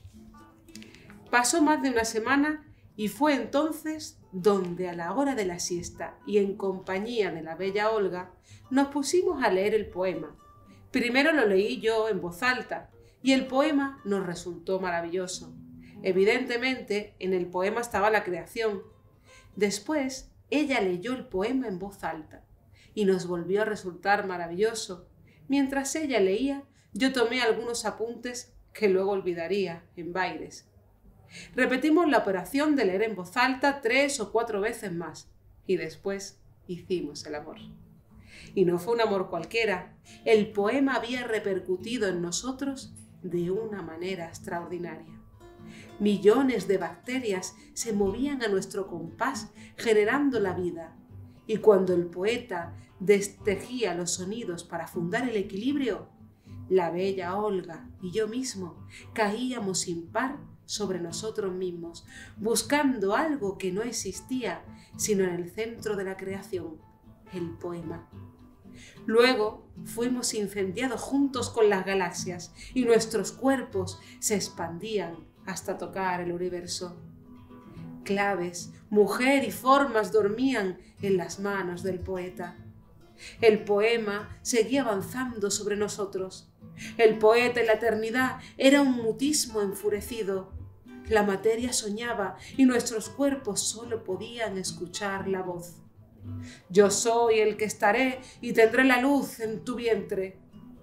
Pasó más de una semana y fue entonces donde a la hora de la siesta y en compañía de la bella Olga nos pusimos a leer el poema. Primero lo leí yo en voz alta y el poema nos resultó maravilloso. Evidentemente, en el poema estaba la creación. Después, ella leyó el poema en voz alta y nos volvió a resultar maravilloso. Mientras ella leía, yo tomé algunos apuntes que luego olvidaría en bailes. Repetimos la operación de leer en voz alta tres o cuatro veces más y después hicimos el amor. Y no fue un amor cualquiera. El poema había repercutido en nosotros de una manera extraordinaria. Millones de bacterias se movían a nuestro compás generando la vida. Y cuando el poeta destejía los sonidos para fundar el equilibrio, la bella Olga y yo mismo caíamos sin par sobre nosotros mismos, buscando algo que no existía, sino en el centro de la creación, el poema. Luego fuimos incendiados juntos con las galaxias y nuestros cuerpos se expandían hasta tocar el universo. Claves, mujer y formas dormían en las manos del poeta. El poema seguía avanzando sobre nosotros. El poeta en la eternidad era un mutismo enfurecido. La materia soñaba y nuestros cuerpos solo podían escuchar la voz. Yo soy el que estaré y tendré la luz en tu vientre.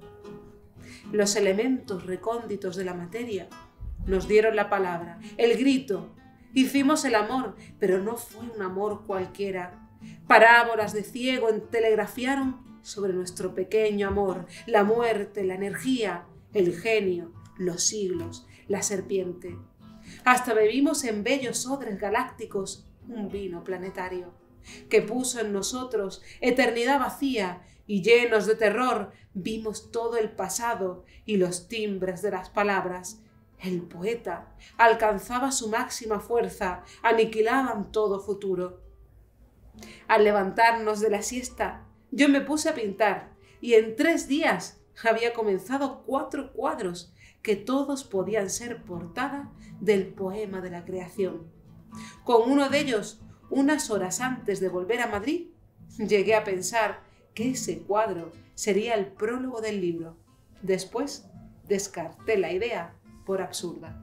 Los elementos recónditos de la materia nos dieron la palabra, el grito. Hicimos el amor, pero no fue un amor cualquiera. Parábolas de ciego telegrafiaron sobre nuestro pequeño amor, la muerte, la energía, el genio, los siglos, la serpiente. Hasta bebimos en bellos odres galácticos un vino planetario, que puso en nosotros eternidad vacía y llenos de terror vimos todo el pasado y los timbres de las palabras. El poeta alcanzaba su máxima fuerza, aniquilaban todo futuro. Al levantarnos de la siesta, yo me puse a pintar y en tres días había comenzado cuatro cuadros que todos podían ser portada del poema de la creación. Con uno de ellos, unas horas antes de volver a Madrid, llegué a pensar que ese cuadro sería el prólogo del libro. Después descarté la idea por absurda.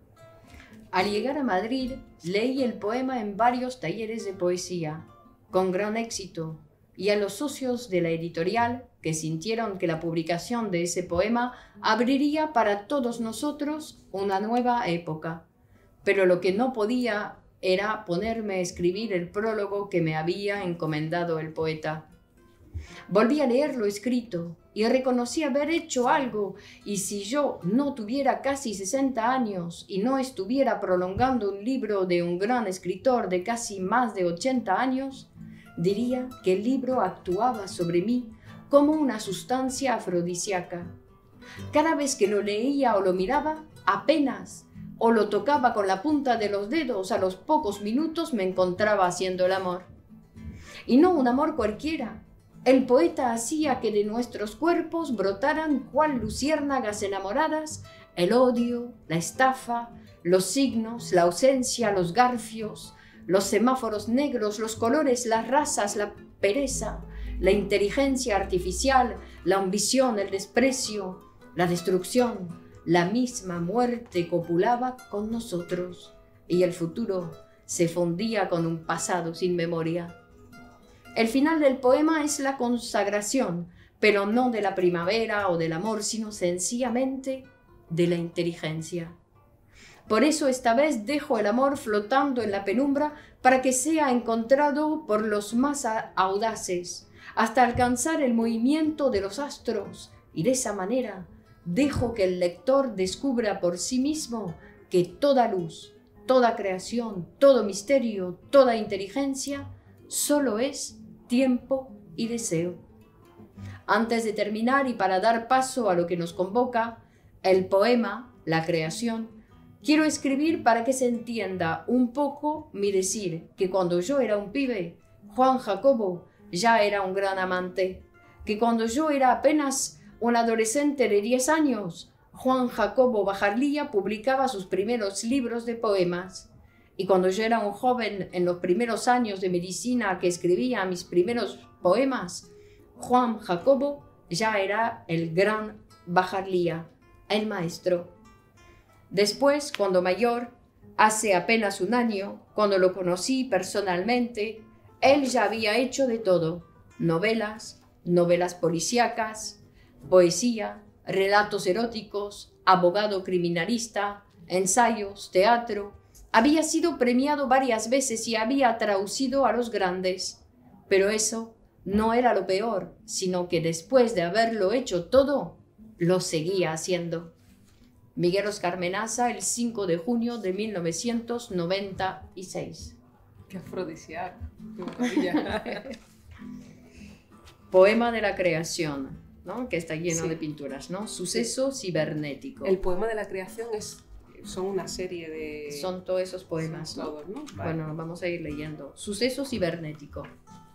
Al llegar a Madrid, leí el poema en varios talleres de poesía, con gran éxito, y a los socios de la editorial, que sintieron que la publicación de ese poema abriría para todos nosotros una nueva época. Pero lo que no podía era ponerme a escribir el prólogo que me había encomendado el poeta. Volví a leer lo escrito y reconocí haber hecho algo, y si yo no tuviera casi sesenta años y no estuviera prolongando un libro de un gran escritor de casi más de ochenta años, diría que el libro actuaba sobre mí como una sustancia afrodisíaca. Cada vez que lo leía o lo miraba, apenas o lo tocaba con la punta de los dedos, a los pocos minutos me encontraba haciendo el amor. Y no un amor cualquiera. El poeta hacía que de nuestros cuerpos brotaran cual luciérnagas enamoradas el odio, la estafa, los signos, la ausencia, los garfios, los semáforos negros, los colores, las razas, la pereza, la inteligencia artificial, la ambición, el desprecio, la destrucción. La misma muerte copulaba con nosotros y el futuro se fundía con un pasado sin memoria. El final del poema es la consagración, pero no de la primavera o del amor, sino sencillamente de la inteligencia. Por eso esta vez dejo el amor flotando en la penumbra para que sea encontrado por los más audaces, hasta alcanzar el movimiento de los astros, y de esa manera dejo que el lector descubra por sí mismo que toda luz, toda creación, todo misterio, toda inteligencia, solo es tiempo y deseo. Antes de terminar y para dar paso a lo que nos convoca, el poema, la creación, quiero escribir para que se entienda un poco mi decir que cuando yo era un pibe, Juan Jacobo ya era un gran amante, que cuando yo era apenas un adolescente de diez años, Juan Jacobo Bajarlía publicaba sus primeros libros de poemas, y cuando yo era un joven en los primeros años de medicina que escribía mis primeros poemas, Juan Jacobo ya era el gran Bajarlía, el maestro. Después, cuando mayor, hace apenas un año, cuando lo conocí personalmente, él ya había hecho de todo: novelas, novelas policíacas, poesía, relatos eróticos, abogado criminalista, ensayos, teatro. Había sido premiado varias veces y había traducido a los grandes. Pero eso no era lo peor, sino que después de haberlo hecho todo, lo seguía haciendo. Miguel Oscar Menaza, el cinco de junio de mil novecientos noventa y seis. Qué afrodisíaco. Qué maravilla. Poema de la creación, ¿no? Que está lleno Sí. de pinturas, ¿no? Suceso cibernético. El poema de la creación es, son una serie de... Son todos esos poemas, son ¿no? todos, ¿no? Vale. Bueno, vamos a ir leyendo. Suceso cibernético.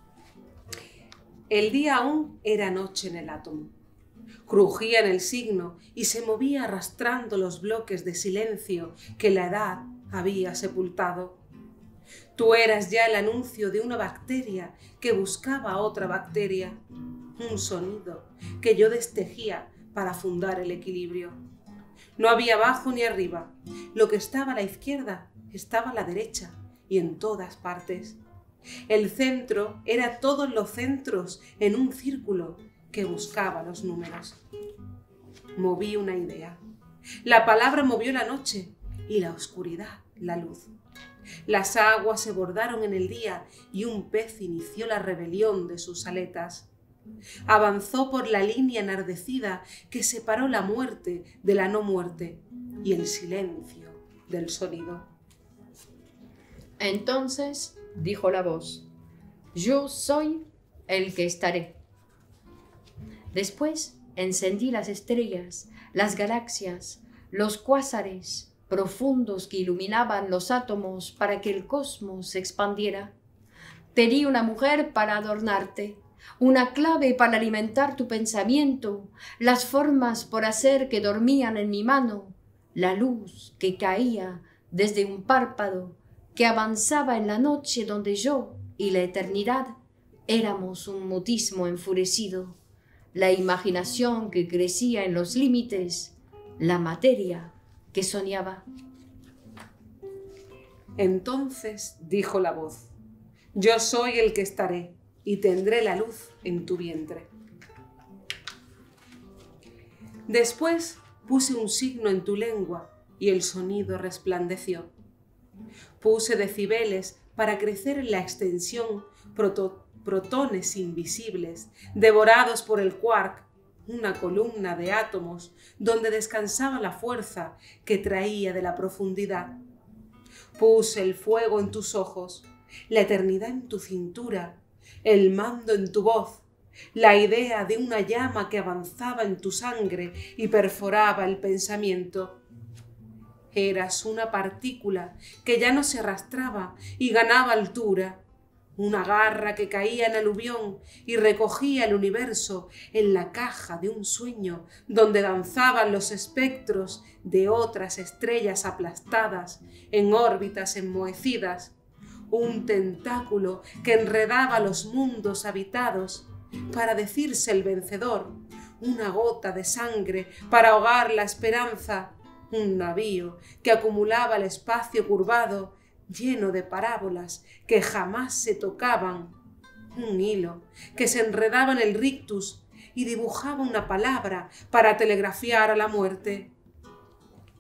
El día aún era noche en el átomo. Crujía en el signo y se movía arrastrando los bloques de silencio que la edad había sepultado. Tú eras ya el anuncio de una bacteria que buscaba a otra bacteria, un sonido que yo destejía para fundar el equilibrio. No había abajo ni arriba, lo que estaba a la izquierda estaba a la derecha y en todas partes. El centro era todos los centros en un círculo que buscaba los números. Moví una idea. La palabra movió la noche y la oscuridad, la luz. Las aguas se bordaron en el día y un pez inició la rebelión de sus aletas. Avanzó por la línea enardecida que separó la muerte de la no muerte y el silencio del sonido. Entonces dijo la voz: yo soy el que estaré. Después encendí las estrellas, las galaxias, los cuásares profundos que iluminaban los átomos para que el cosmos se expandiera. Pedí una mujer para adornarte, una clave para alimentar tu pensamiento, las formas por hacer que dormían en mi mano, la luz que caía desde un párpado que avanzaba en la noche donde yo y la eternidad éramos un mutismo enfurecido, la imaginación que crecía en los límites, la materia que soñaba. Entonces dijo la voz: yo soy el que estaré y tendré la luz en tu vientre. Después puse un signo en tu lengua y el sonido resplandeció. Puse decibeles para crecer en la extensión proto protones invisibles, devorados por el quark, una columna de átomos donde descansaba la fuerza que traía de la profundidad. Puse el fuego en tus ojos, la eternidad en tu cintura, el mando en tu voz, la idea de una llama que avanzaba en tu sangre y perforaba el pensamiento. Eras una partícula que ya no se arrastraba y ganaba altura, una garra que caía en aluvión y recogía el universo en la caja de un sueño donde danzaban los espectros de otras estrellas aplastadas en órbitas enmohecidas, un tentáculo que enredaba los mundos habitados para decirse el vencedor, una gota de sangre para ahogar la esperanza, un navío que acumulaba el espacio curvado lleno de parábolas que jamás se tocaban, un hilo que se enredaba en el rictus y dibujaba una palabra para telegrafiar a la muerte.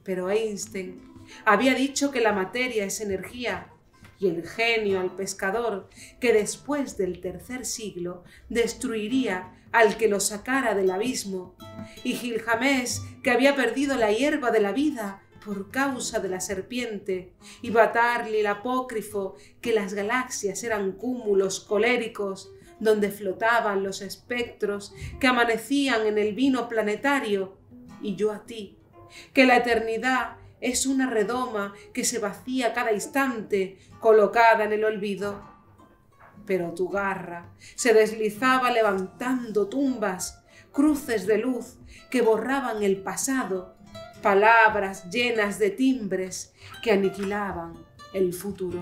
Pero Einstein había dicho que la materia es energía, y el genio al pescador, que después del tercer siglo destruiría al que lo sacara del abismo, y Gilgamesh, que había perdido la hierba de la vida por causa de la serpiente, y Batarli el apócrifo, que las galaxias eran cúmulos coléricos donde flotaban los espectros que amanecían en el vino planetario, y yo a ti, que la eternidad es una redoma que se vacía cada instante, colocada en el olvido. Pero tu garra se deslizaba levantando tumbas, cruces de luz que borraban el pasado, palabras llenas de timbres que aniquilaban el futuro.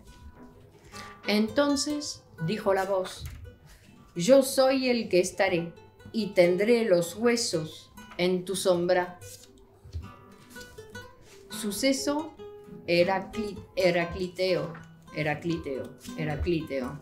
Entonces dijo la voz: yo soy el que estaré y tendré los huesos en tu sombra. Suceso Heracli, Heracliteo, Heracliteo, Heracliteo.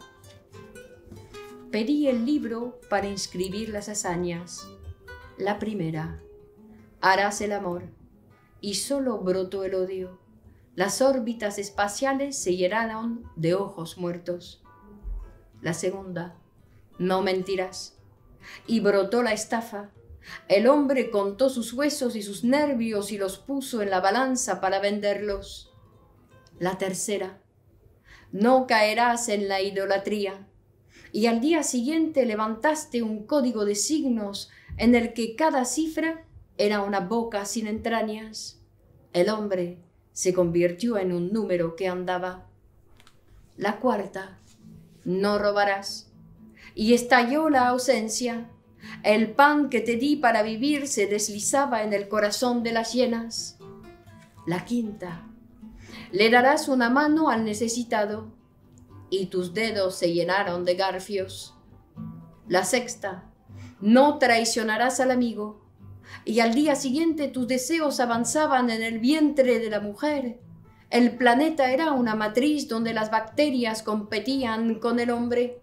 Pedí el libro para inscribir las hazañas. La primera, harás el amor, y solo brotó el odio. Las órbitas espaciales se llenaron de ojos muertos. La segunda, no mentirás, y brotó la estafa. El hombre contó sus huesos y sus nervios y los puso en la balanza para venderlos. La tercera, no caerás en la idolatría. Y al día siguiente levantaste un código de signos en el que cada cifra era una boca sin entrañas. El hombre se convirtió en un número que andaba. La cuarta, no robarás. Y estalló la ausencia. El pan que te di para vivir se deslizaba en el corazón de las hienas. La quinta, le darás una mano al necesitado, y tus dedos se llenaron de garfios. La sexta, no traicionarás al amigo, y al día siguiente tus deseos avanzaban en el vientre de la mujer. El planeta era una matriz donde las bacterias competían con el hombre.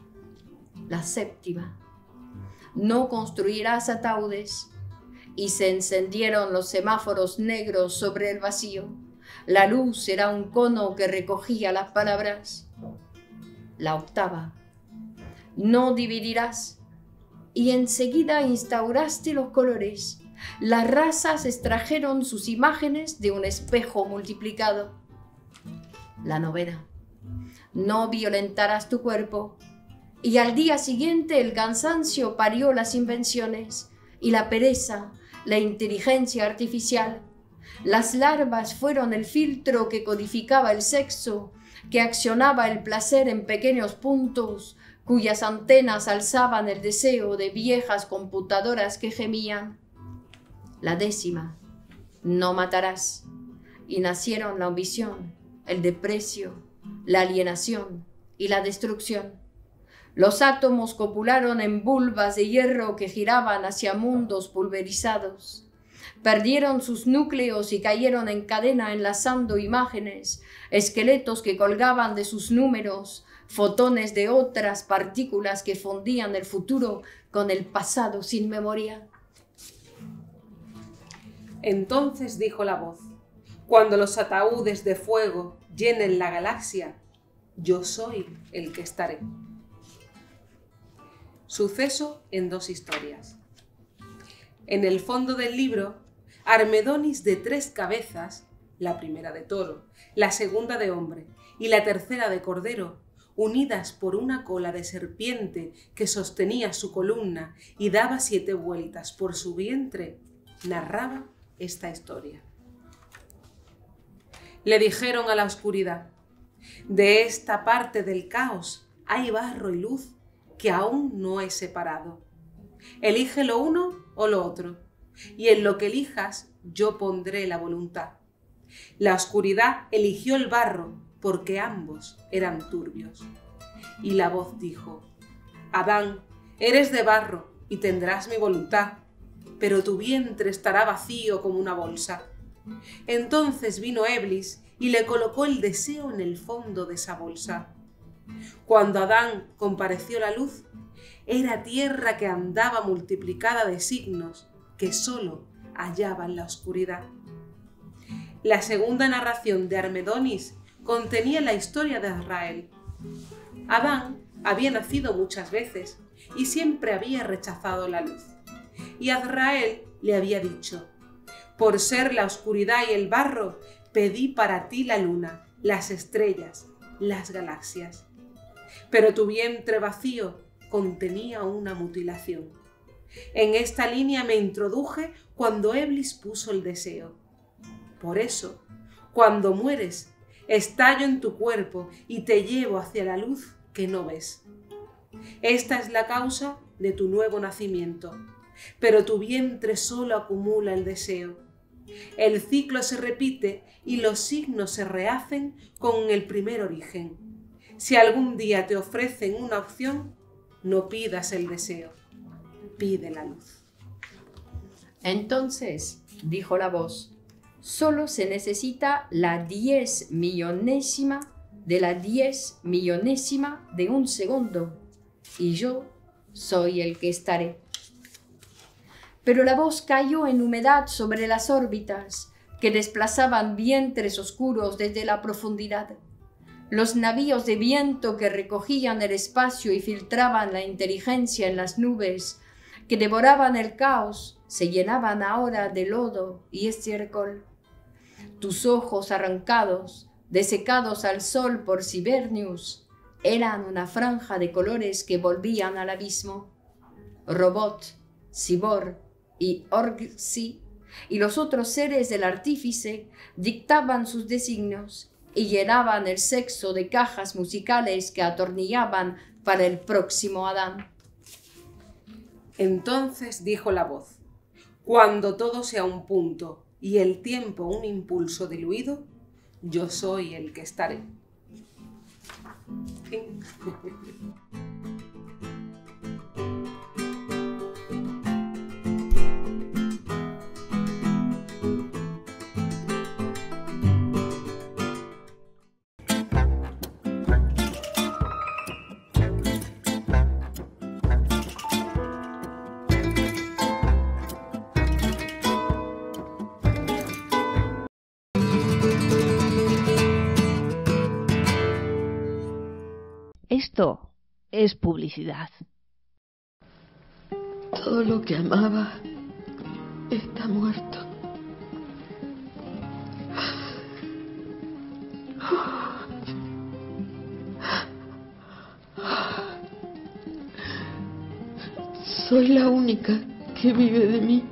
La séptima, no construirás ataúdes, y se encendieron los semáforos negros sobre el vacío. La luz era un cono que recogía las palabras. La octava, no dividirás, y enseguida instauraste los colores. Las razas extrajeron sus imágenes de un espejo multiplicado. La novena, no violentarás tu cuerpo, y al día siguiente el cansancio parió las invenciones, y la pereza, la inteligencia artificial. Las larvas fueron el filtro que codificaba el sexo, que accionaba el placer en pequeños puntos, cuyas antenas alzaban el deseo de viejas computadoras que gemían. La décima, no matarás, y nacieron la ambición, el desprecio, la alienación y la destrucción. Los átomos copularon en vulvas de hierro que giraban hacia mundos pulverizados. Perdieron sus núcleos y cayeron en cadena enlazando imágenes, esqueletos que colgaban de sus números, fotones de otras partículas que fundían el futuro con el pasado sin memoria. Entonces dijo la voz: cuando los ataúdes de fuego llenen la galaxia, yo soy el que estaré. Suceso en dos historias. En el fondo del libro, Armedonis de tres cabezas, la primera de toro, la segunda de hombre y la tercera de cordero, unidas por una cola de serpiente que sostenía su columna y daba siete vueltas por su vientre, narraba esta historia. Le dijeron a la oscuridad: de esta parte del caos hay barro y luz que aún no he separado. Elige lo uno o lo otro, y en lo que elijas yo pondré la voluntad. La oscuridad eligió el barro porque ambos eran turbios. Y la voz dijo: Adán, eres de barro y tendrás mi voluntad, pero tu vientre estará vacío como una bolsa. Entonces vino Eblis y le colocó el deseo en el fondo de esa bolsa. Cuando Adán compareció la luz, era tierra que andaba multiplicada de signos que sólo hallaba en la oscuridad. La segunda narración de Armedonis contenía la historia de Azrael. Adán había nacido muchas veces y siempre había rechazado la luz. Y Azrael le había dicho: por ser la oscuridad y el barro, pedí para ti la luna, las estrellas, las galaxias. Pero tu vientre vacío contenía una mutilación. En esta línea me introduje cuando Eblis puso el deseo. Por eso, cuando mueres, estallo en tu cuerpo y te llevo hacia la luz que no ves. Esta es la causa de tu nuevo nacimiento, pero tu vientre solo acumula el deseo. El ciclo se repite y los signos se rehacen con el primer origen. Si algún día te ofrecen una opción, no pidas el deseo, pide la luz. Entonces, dijo la voz, solo se necesita la diez millonésima de la diez millonésima de un segundo, y yo soy el que estaré. Pero la voz cayó en humedad sobre las órbitas que desplazaban vientres oscuros desde la profundidad. Los navíos de viento que recogían el espacio y filtraban la inteligencia en las nubes, que devoraban el caos, se llenaban ahora de lodo y estiércol. Tus ojos arrancados, desecados al sol por Sibernius, eran una franja de colores que volvían al abismo. Robot, Sibor y Orgsi y los otros seres del artífice dictaban sus designios y llenaban el sexo de cajas musicales que atornillaban para el próximo Adán. Entonces dijo la voz: cuando todo sea un punto y el tiempo un impulso diluido, yo soy el que estaré. Fin. Esto es publicidad. Todo lo que amaba está muerto. Soy la única que vive de mí.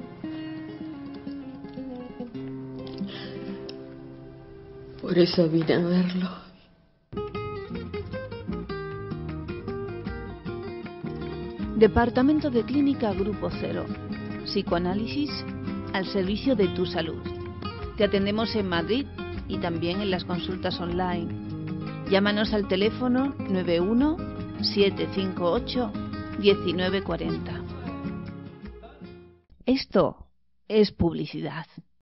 Por eso vine a verlo. Departamento de Clínica Grupo Cero. Psicoanálisis al servicio de tu salud. Te atendemos en Madrid y también en las consultas online. Llámanos al teléfono nueve uno siete cinco ocho uno nueve cuatro cero. Esto es publicidad.